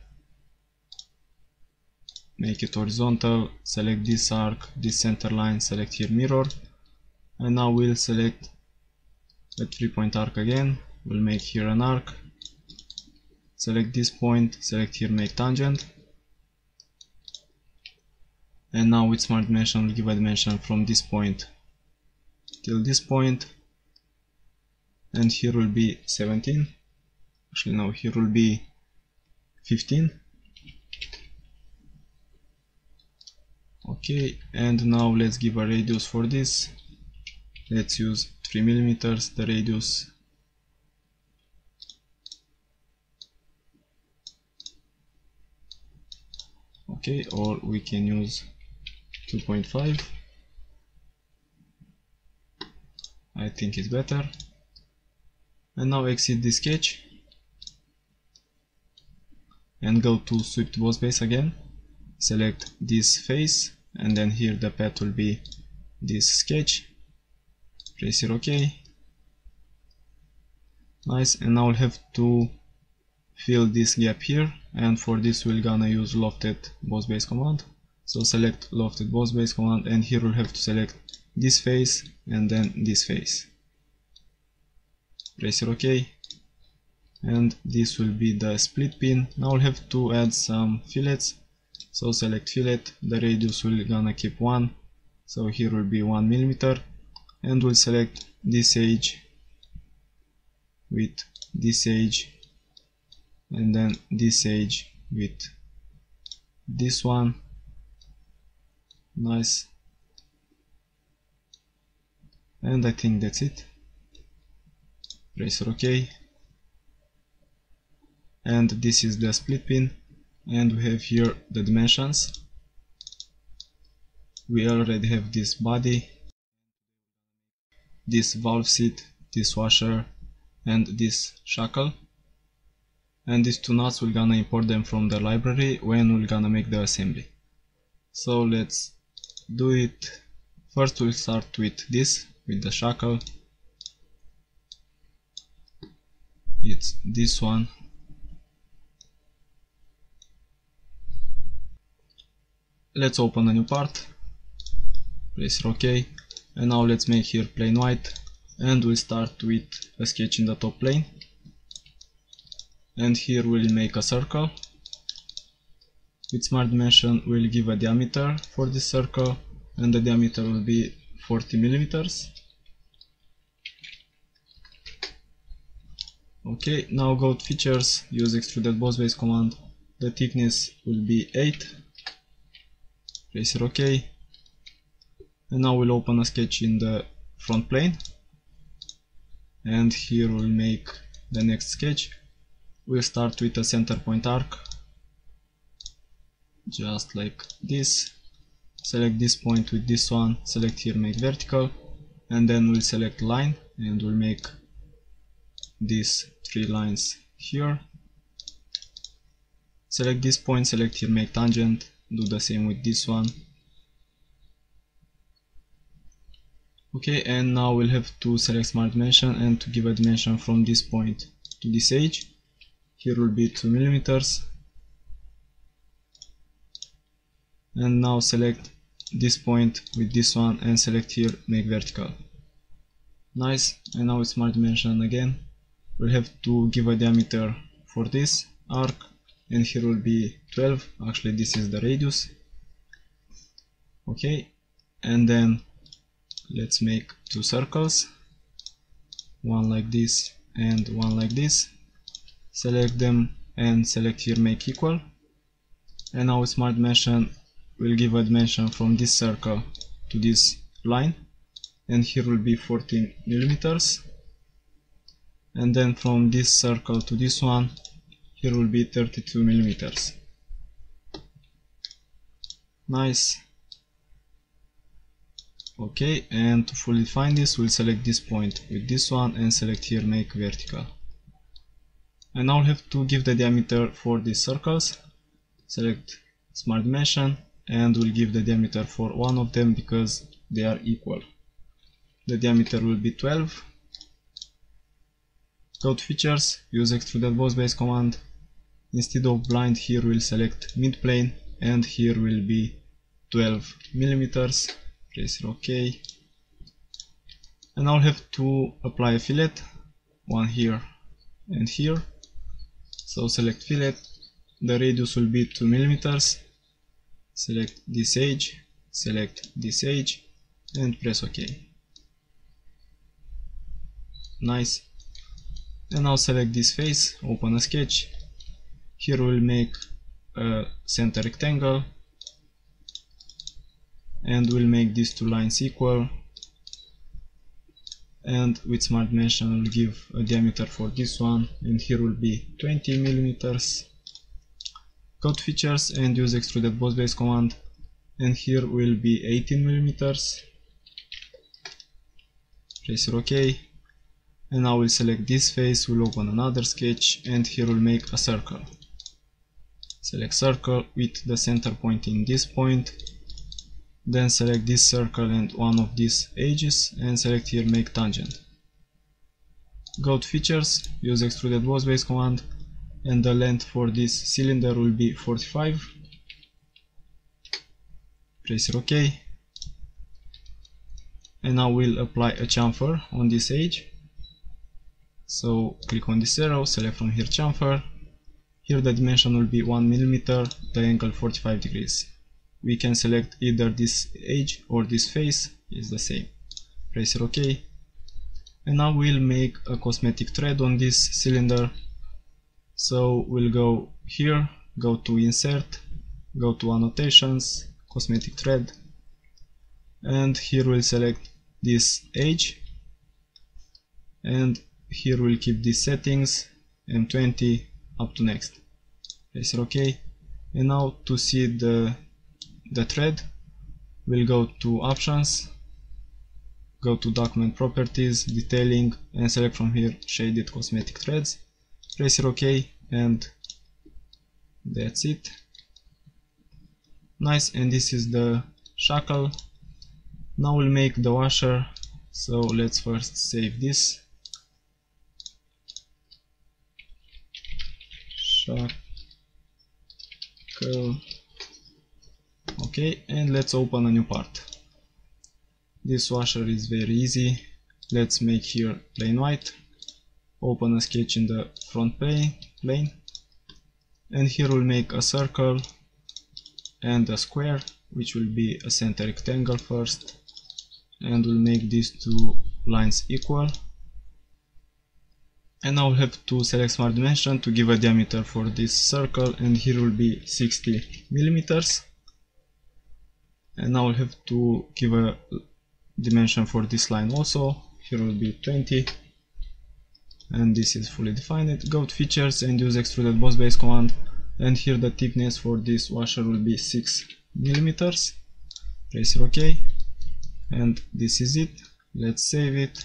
make it horizontal, select this arc, this center line, select here mirror, and now we'll select a three point arc again. We'll make here an arc, select this point, select here make tangent, and now with smart dimension we'll give a dimension from this point till this point, and here will be seventeen, actually no, here will be fifteen. Okay, and now let's give a radius for this. Let's use three millimeters, the radius. Okay, or we can use two point five. I think it's better. And now exit the sketch and go to sweep boss base again. Select this face, and then here the path will be this sketch. Press it OK. Nice, and now we'll have to fill this gap here, and for this we're gonna use lofted boss base command. So select lofted boss base command, and here we'll have to select this face and then this face. Press it OK, and this will be the split pin. Now we'll have to add some fillets. So select fillet, the radius will gonna keep one, so here will be one millimeter, and we'll select this edge with this edge, and then this edge with this one. Nice, and I think that's it. Press OK, and this is the split pin, and we have here the dimensions. We already have this body, this valve seat, this washer, and this shackle, and these two nuts we're gonna import them from the library when we're gonna make the assembly. So let's do it. First we'll start with this, with the shackle. It's this one. Let's open a new part, press OK, and now let's make here plain white, and we'll start with a sketch in the top plane, and here we'll make a circle. With smart dimension we'll give a diameter for this circle, and the diameter will be forty millimeters. Okay, now go to features, use extruded boss base command. The thickness will be eight. Press OK, and now we'll open a sketch in the front plane, and here we'll make the next sketch. We'll start with a center point arc, just like this. Select this point with this one, select here make vertical, and then we'll select line and we'll make these three lines here. Select this point, select here, make tangent, do the same with this one. Okay, and now we'll have to select smart dimension and to give a dimension from this point to this edge. Here will be two millimeters. And now select this point with this one and select here, make vertical. Nice, and now with smart dimension again, we'll have to give a diameter for this arc, and here will be twelve, actually this is the radius. Okay, and then let's make two circles, one like this and one like this. Select them and select here, make equal. And now with smart dimension, we'll give a dimension from this circle to this line, and here will be fourteen millimeters. And then from this circle to this one, here will be thirty-two millimeters. Nice. Okay, and to fully define this, we'll select this point with this one and select here, make vertical. And now we'll have to give the diameter for these circles. Select smart dimension and we'll give the diameter for one of them because they are equal. The diameter will be twelve. Go to features, use extruded boss base command. Instead of blind, here we'll select mid plane and here will be twelve millimeters. Press OK. And now we'll have to apply a fillet, one here and here. So select fillet, the radius will be two millimeters. Select this edge, select this edge and press OK. Nice. And now select this face, open a sketch. Here we'll make a center rectangle and we'll make these two lines equal, and with smart dimension we'll give a diameter for this one, and here will be twenty millimeters. Go to features and use extruded boss base command, and here will be eighteen millimeters. Press OK. And now we'll select this face, we'll open another sketch, and here we'll make a circle. Select circle with the center point in this point. Then select this circle and one of these edges and select here, make tangent. Go to features, use extruded boss base command, and the length for this cylinder will be forty-five. Press OK. And now we'll apply a chamfer on this edge. So click on this arrow, select from here chamfer. Here the dimension will be one millimeter, the angle forty-five degrees. We can select either this edge or this face, is the same. Press OK. And now we'll make a cosmetic thread on this cylinder. So we'll go here, go to insert, go to annotations, cosmetic thread, and here we'll select this edge, and here we'll keep these settings M twenty up to next. Press OK. And now to see the the thread, we'll go to options, go to document properties, detailing, and select from here shaded cosmetic threads. Press OK, and that's it. Nice, and this is the shackle. Now we'll make the washer, so let's first save this. Shackle. Okay, and let's open a new part. This washer is very easy. Let's make here plain white. Open a sketch in the front plane, plane. And here we'll make a circle and a square, which will be a center rectangle first. And we'll make these two lines equal. And now we'll have to select smart dimension to give a diameter for this circle, and here will be sixty millimeters. And now we'll have to give a dimension for this line also. Here will be twenty, and this is fully defined. Go to features and use extruded boss base command, and here the thickness for this washer will be six millimeters. Press OK, and this is it. let's save it.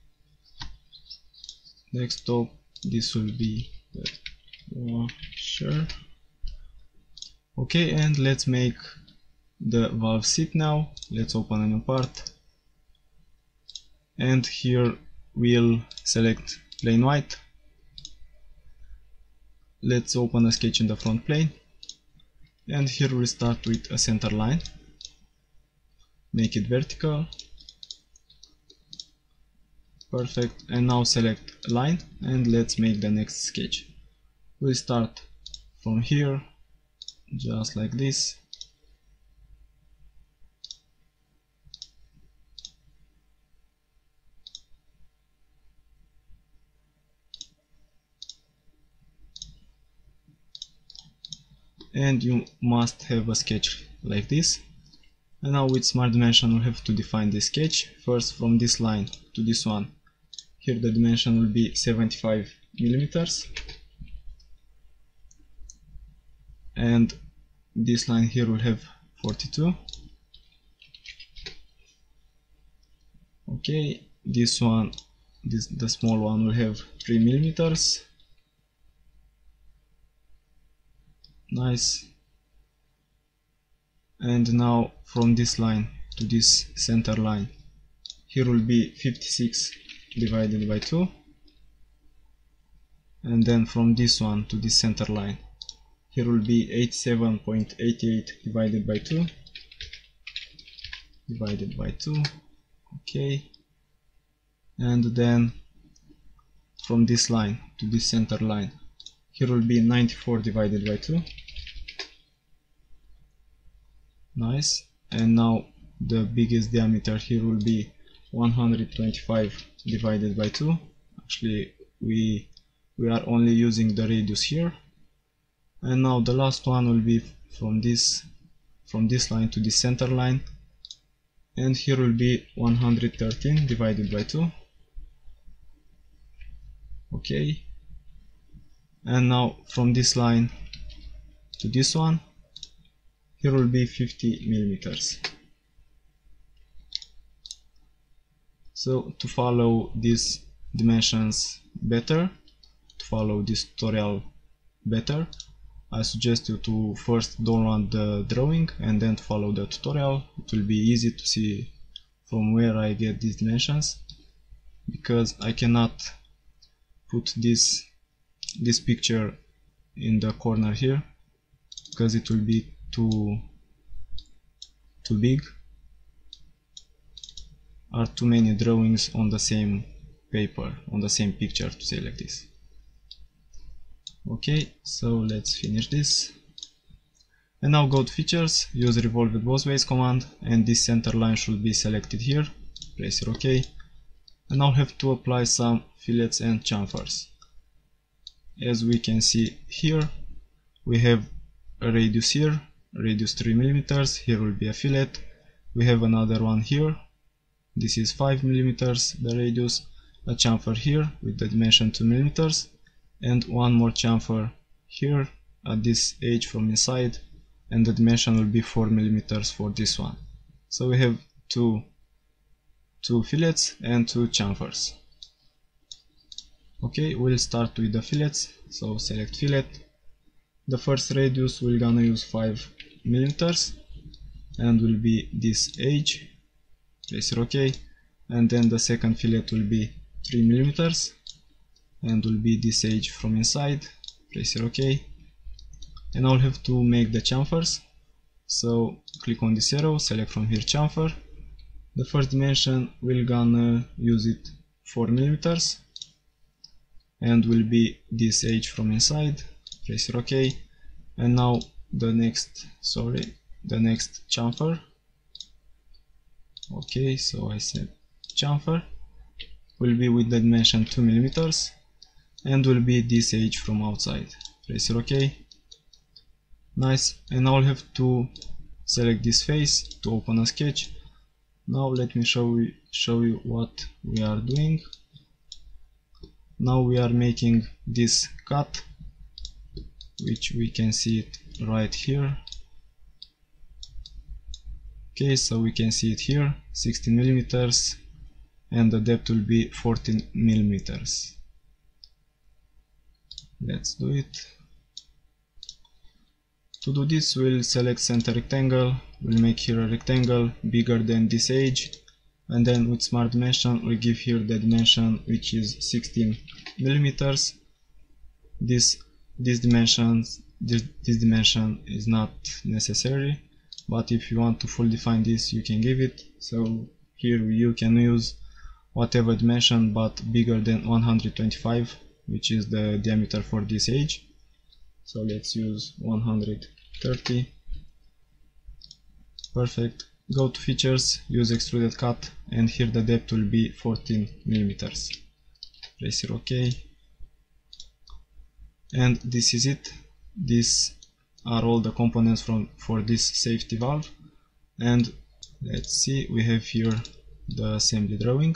Desktop, this will be the washer. Okay, and let's make the valve seat now. Let's open a new part, and here we'll select plain white. Let's open a sketch in the front plane, and here we'll start with a center line. Make it vertical. Perfect, and now select line, and let's make the next sketch. We'll start from here, just like this. And you must have a sketch like this. And now with Smart Dimension we'll have to define the sketch. First, from this line to this one, here the dimension will be seventy-five millimeters, and this line here will have forty-two. Okay, this one, this the small one, will have three millimeters. Nice. And now from this line to this center line, here will be fifty-six divided by two, and then from this one to this center line, here will be eighty-seven point eight eight divided by two, divided by two. Okay, and then from this line to this center line, here will be ninety-four divided by two. Nice. And now the biggest diameter here will be one hundred twenty-five divided by two. Actually we we are only using the radius here. And now the last one will be from this from this line to this center line, and here will be one hundred thirteen divided by two. Okay, and now from this line to this one, here will be fifty millimeters. So to follow these dimensions better, to follow this tutorial better, I suggest you to first download the drawing and then to follow the tutorial. It will be easy to see from where I get these dimensions, because I cannot put this this picture in the corner here because it will be too too big. Are too many drawings on the same paper, on the same picture, to say like this. Okay, so let's finish this. And now go to features, use revolved bothways command, and this center line should be selected here. Press here OK. And now have to apply some fillets and chamfers. As we can see here, we have a radius here, radius three millimeters, here will be a fillet. We have another one here, this is five millimeters, the radius, a chamfer here with the dimension two millimeters, and one more chamfer here at this edge from inside, and the dimension will be four millimeters for this one. So we have two, two fillets and two chamfers. Okay, we'll start with the fillets, so select fillet. The first radius we're gonna use five millimeters and will be this edge. Press OK, and then the second fillet will be three millimeters and will be this edge from inside. Press OK, and I'll have to make the chamfers. So click on this arrow, select from here chamfer. The first dimension we're gonna use it four millimeters and will be this edge from inside. Press OK, and now the next sorry the next chamfer. Okay, so I said chamfer will be with the dimension two millimeters and will be this edge from outside. Press OK. Nice, and I'll have to select this face to open a sketch. Now let me show you, show you what we are doing. Now we are making this cut, which we can see it right here. Okay, so we can see it here, sixteen millimeters, and the depth will be fourteen millimeters. Let's do it. To do this, we'll select center rectangle, we'll make here a rectangle bigger than this edge, and then with smart dimension we'll give here the dimension which is sixteen millimeters. This this dimensions this, this dimension is not necessary, but if you want to fully define this, you can give it. So here you can use whatever dimension but bigger than one hundred twenty-five, which is the diameter for this edge. So let's use one hundred thirty. Perfect. Go to features, use extruded cut, and here the depth will be fourteen millimeters. Press here OK. And this is it. These are all the components from for this safety valve. And let's see, we have here the assembly drawing.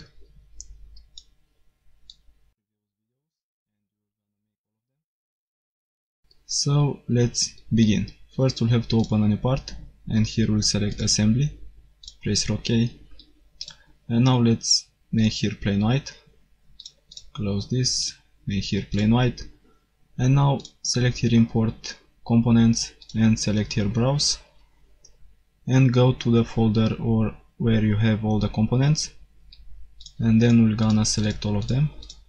So let's begin. First we'll have to open a new part, and here we'll select assembly, press OK, and now let's make here plain white, close this, make here plain white, and now select here import components and select here browse, and go to the folder or where you have all the components, and then we're gonna select all of them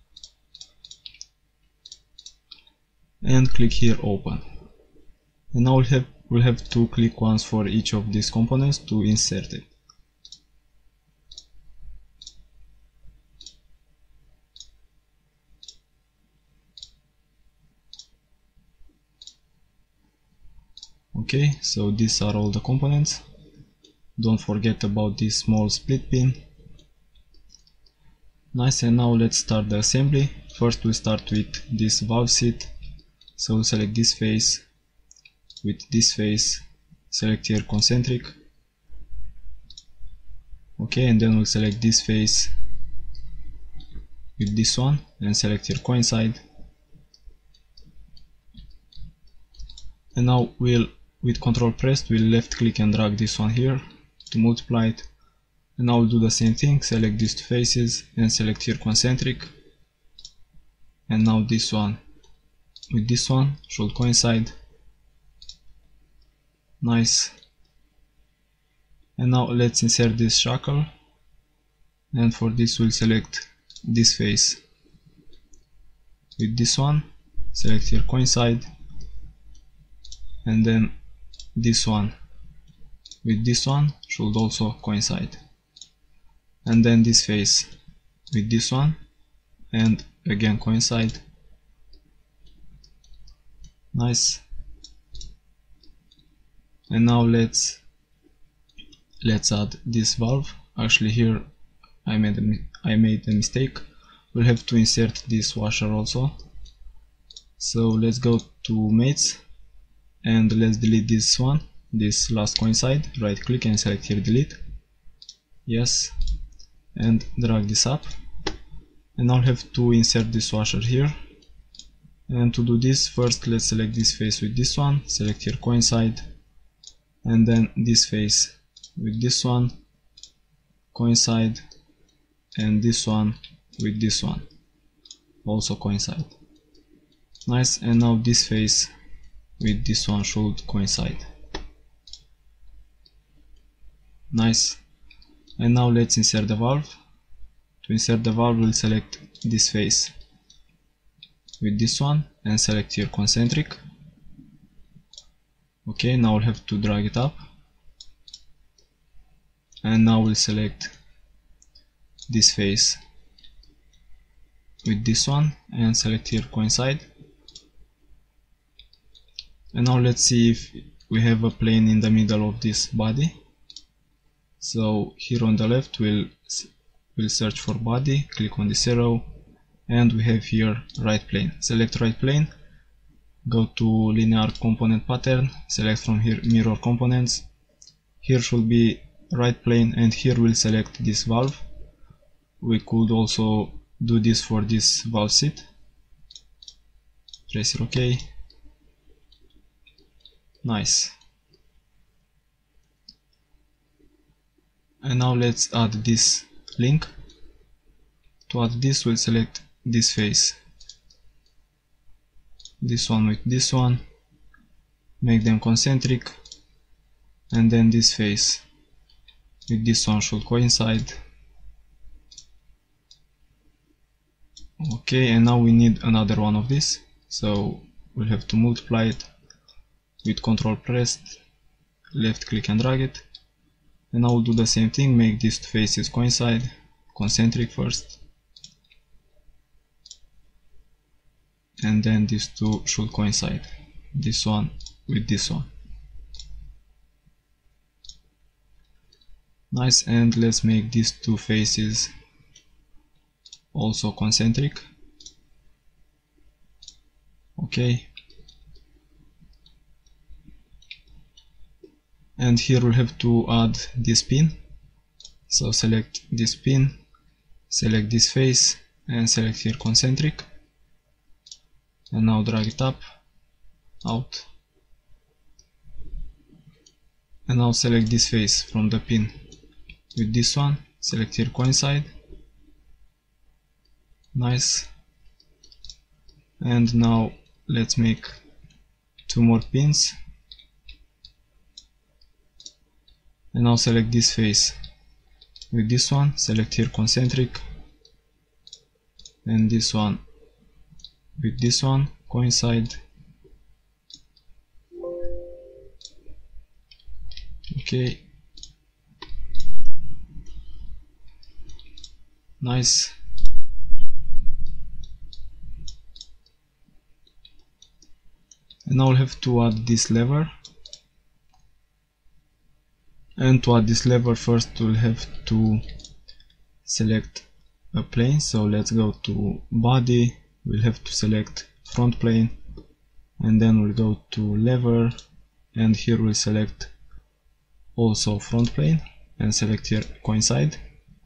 and click here open. And now we'll have, we'll have to click once for each of these components to insert it. Okay, so these are all the components. Don't forget about this small split pin. Nice, and now let's start the assembly. First we'll start with this valve seat. So we'll select this face, with this face, select here concentric. Okay, and then we'll select this face with this one and select here coincide. And now we'll, with control pressed, we'll left click and drag this one here to multiply it. And now we'll do the same thing, select these two faces and select here concentric. And now this one with this one should coincide. Nice. And now let's insert this shackle, and for this we'll select this face with this one, select here coincide, and then this one with this one should also coincide, and then this face with this one and again coincide. Nice. And now let's let's add this valve. Actually here I made a, I made a mistake. We'll have to insert this washer also. So let's go to mates and let's delete this one, this last coincide. Right click and select here delete. Yes, and drag this up. And now I'll have to insert this washer here. And to do this, first let's select this face with this one, select here coincide, and then this face with this one, coincide, and this one with this one, also coincide. Nice, and now this face with this one should coincide. Nice. And now let's insert the valve. To insert the valve, we'll select this face with this one and select here concentric. Okay, now we'll have to drag it up, and now we'll select this face with this one and select here coincide. And now let's see if we have a plane in the middle of this body. So here on the left we'll we'll search for body, click on this arrow, and we have here right plane. Select right plane, go to linear component pattern, select from here mirror components. Here should be right plane, and here we'll select this valve. We could also do this for this valve seat. Press here OK. Nice. And now let's add this link. To add this, we'll select this face, this one with this one, make them concentric, and then this face with this one should coincide. Okay, and now we need another one of this, so we'll have to multiply it with control pressed, left click and drag it, and now we'll do the same thing, make these two faces coincide, concentric first, and then these two should coincide, this one with this one. Nice, and let's make these two faces also concentric. Okay, and here we'll have to add this pin, so select this pin, select this face, and select here concentric, and now drag it up, out, and now select this face from the pin with this one, select here coincide. Nice, and now let's make two more pins, and now select this face with this one, select here concentric, and this one with this one coincide. Okay, nice. And now we'll have to add this lever, and to add this lever first we'll have to select a plane, so let's go to body, we'll have to select front plane, and then we'll go to lever, and here we'll select also front plane and select here coincide.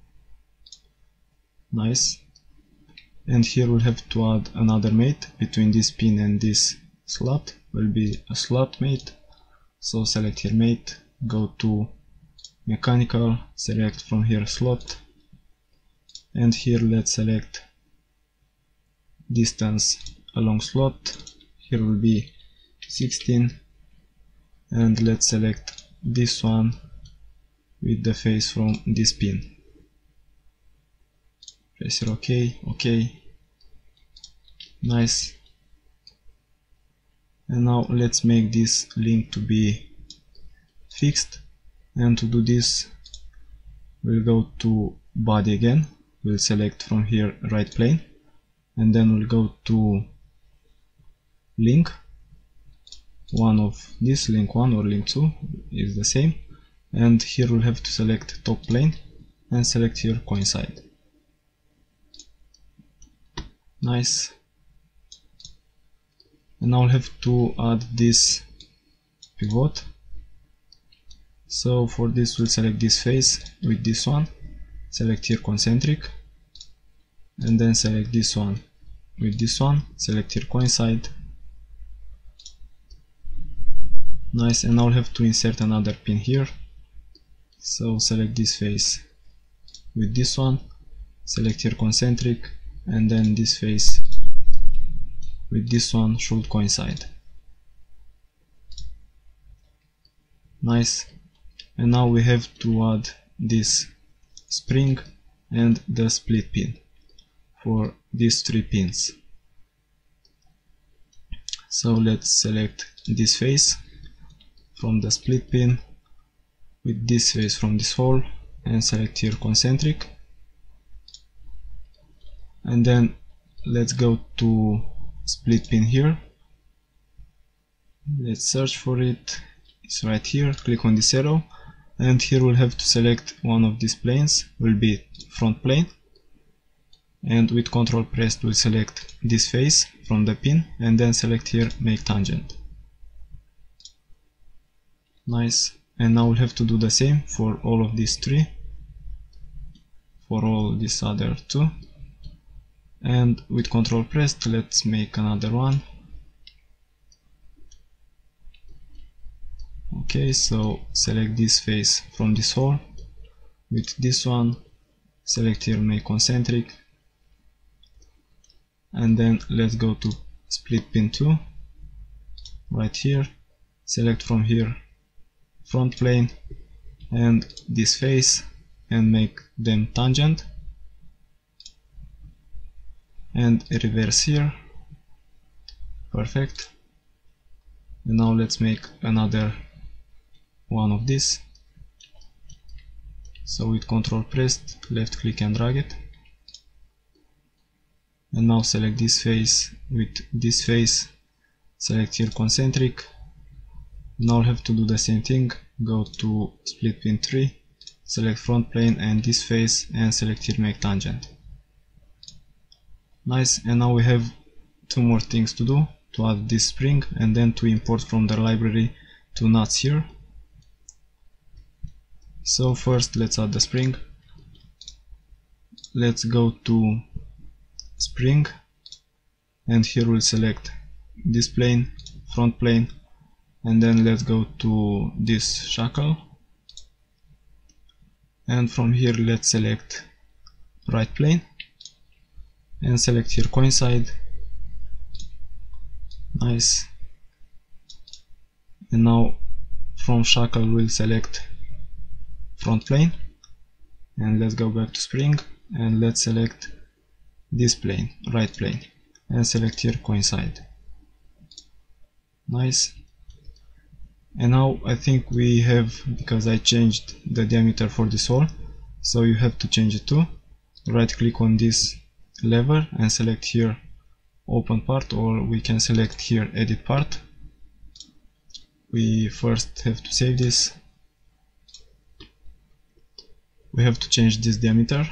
Nice, and here we'll have to add another mate between this pin and this slot, will be a slot mate, so select here mate, go to mechanical, select from here slot, and here let's select distance along slot, here will be sixteen, and let's select this one with the face from this pin. Press here OK, OK, nice. And now let's make this link to be fixed, and to do this we'll go to body again, we'll select from here right plane, and then we'll go to link, one of this, link one or link two is the same, and here we'll have to select top plane and select here coincide. Nice. And now we'll have to add this pivot, so for this we'll select this face with this one, select here concentric, and then select this one with this one, select here coincide. Nice, and now we'll have to insert another pin here, so select this face with this one, select here concentric, and then this face with this one should coincide. Nice, and now we have to add this spring and the split pin for these three pins. So let's select this face from the split pin with this face from this hole, and select here concentric, and then let's go to split pin here, let's search for it, it's right here, click on this arrow, and here we'll have to select one of these planes, will be front plane, and with control pressed we'll select this face from the pin, and then select here make tangent. Nice, and now we'll have to do the same for all of these three, for all these other two, and with control pressed let's make another one. Okay, so select this face from this hole with this one, select here make concentric, and then let's go to split pin two right here, select from here front plane and this face and make them tangent, and reverse here. Perfect. And now let's make another one of this. So with control pressed, left click and drag it, and now select this face with this face, select here concentric. Now have to do the same thing, go to split pin three, select front plane and this face and select here make tangent. Nice. And now we have two more things to do, to add this spring and then to import from the library two nuts here. So first let's add the spring. Let's go to spring and here we'll select this plane, front plane, and then let's go to this shackle, and from here let's select right plane and select here coincide. Nice. And now from shackle we'll select front plane and let's go back to spring and let's select this plane, right plane, and select here coincide. Nice. And now I think we have, because I changed the diameter for this hole, so you have to change it too. Right click on this lever and select here open part, or we can select here edit part. We first have to save this. We have to change this diameter.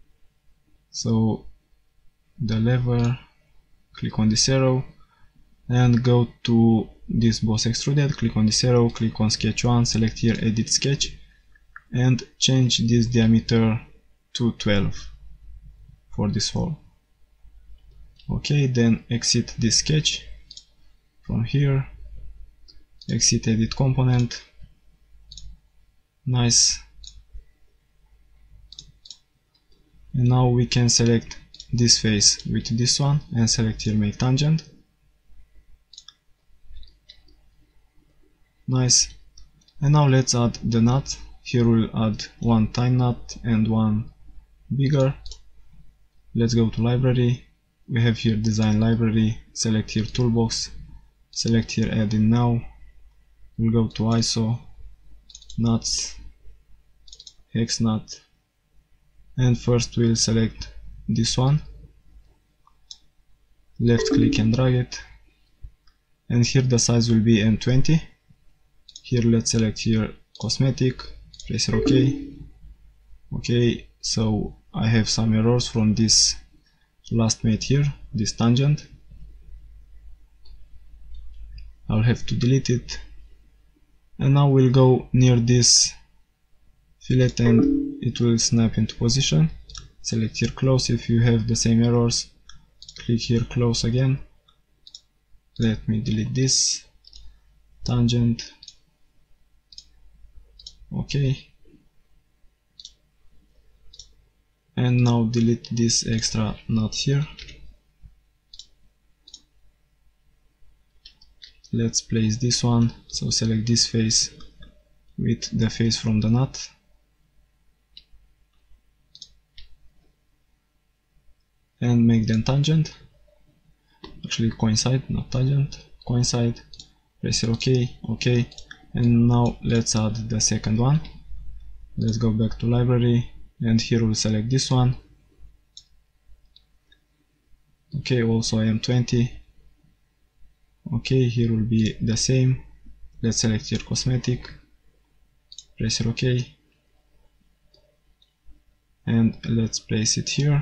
So the lever, click on this arrow and go to this boss extruded, click on this arrow, click on sketch one, select here edit sketch and change this diameter to twelve for this hole. Okay, then exit this sketch from here, exit edit component. Nice. And now we can select this face with this one and select here make tangent. Nice. And now let's add the nut. Here we'll add one tiny nut and one bigger. Let's go to library. We have here design library, select here toolbox, select here add in now. We'll go to I S O, nuts, hex nut, and first we'll select this one, left click and drag it, and here the size will be M twenty. Here let's select here cosmetic, press here OK. Okay, so I have some errors from this last mate here, this tangent. I'll have to delete it. And now we'll go near this fillet and it will snap into position. Select here close if you have the same errors. Click here close again. Let me delete this tangent. Okay. And now delete this extra nut here. Let's place this one, so select this face with the face from the nut. And make them tangent. Actually coincide, not tangent, coincide. Press here OK, OK. And now let's add the second one. Let's go back to library and here we'll select this one. Okay, also M twenty. Okay, here will be the same. Let's select here cosmetic, press here OK, and let's place it here.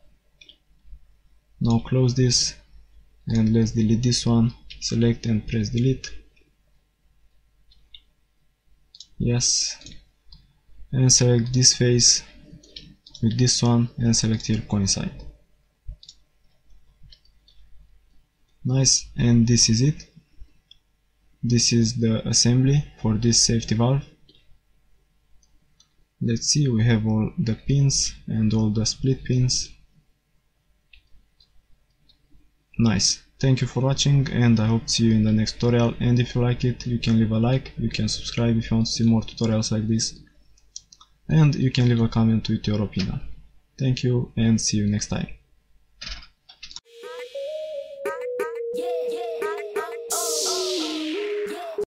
Now close this and let's delete this one. Select and press delete. Yes, and select this face with this one and select here coincide. Nice, and this is it. This is the assembly for this safety valve. Let's see, we have all the pins and all the split pins. Nice. Thank you for watching, and I hope to see you in the next tutorial. And if you like it, you can leave a like, you can subscribe if you want to see more tutorials like this, and you can leave a comment with your opinion. Thank you, and see you next time.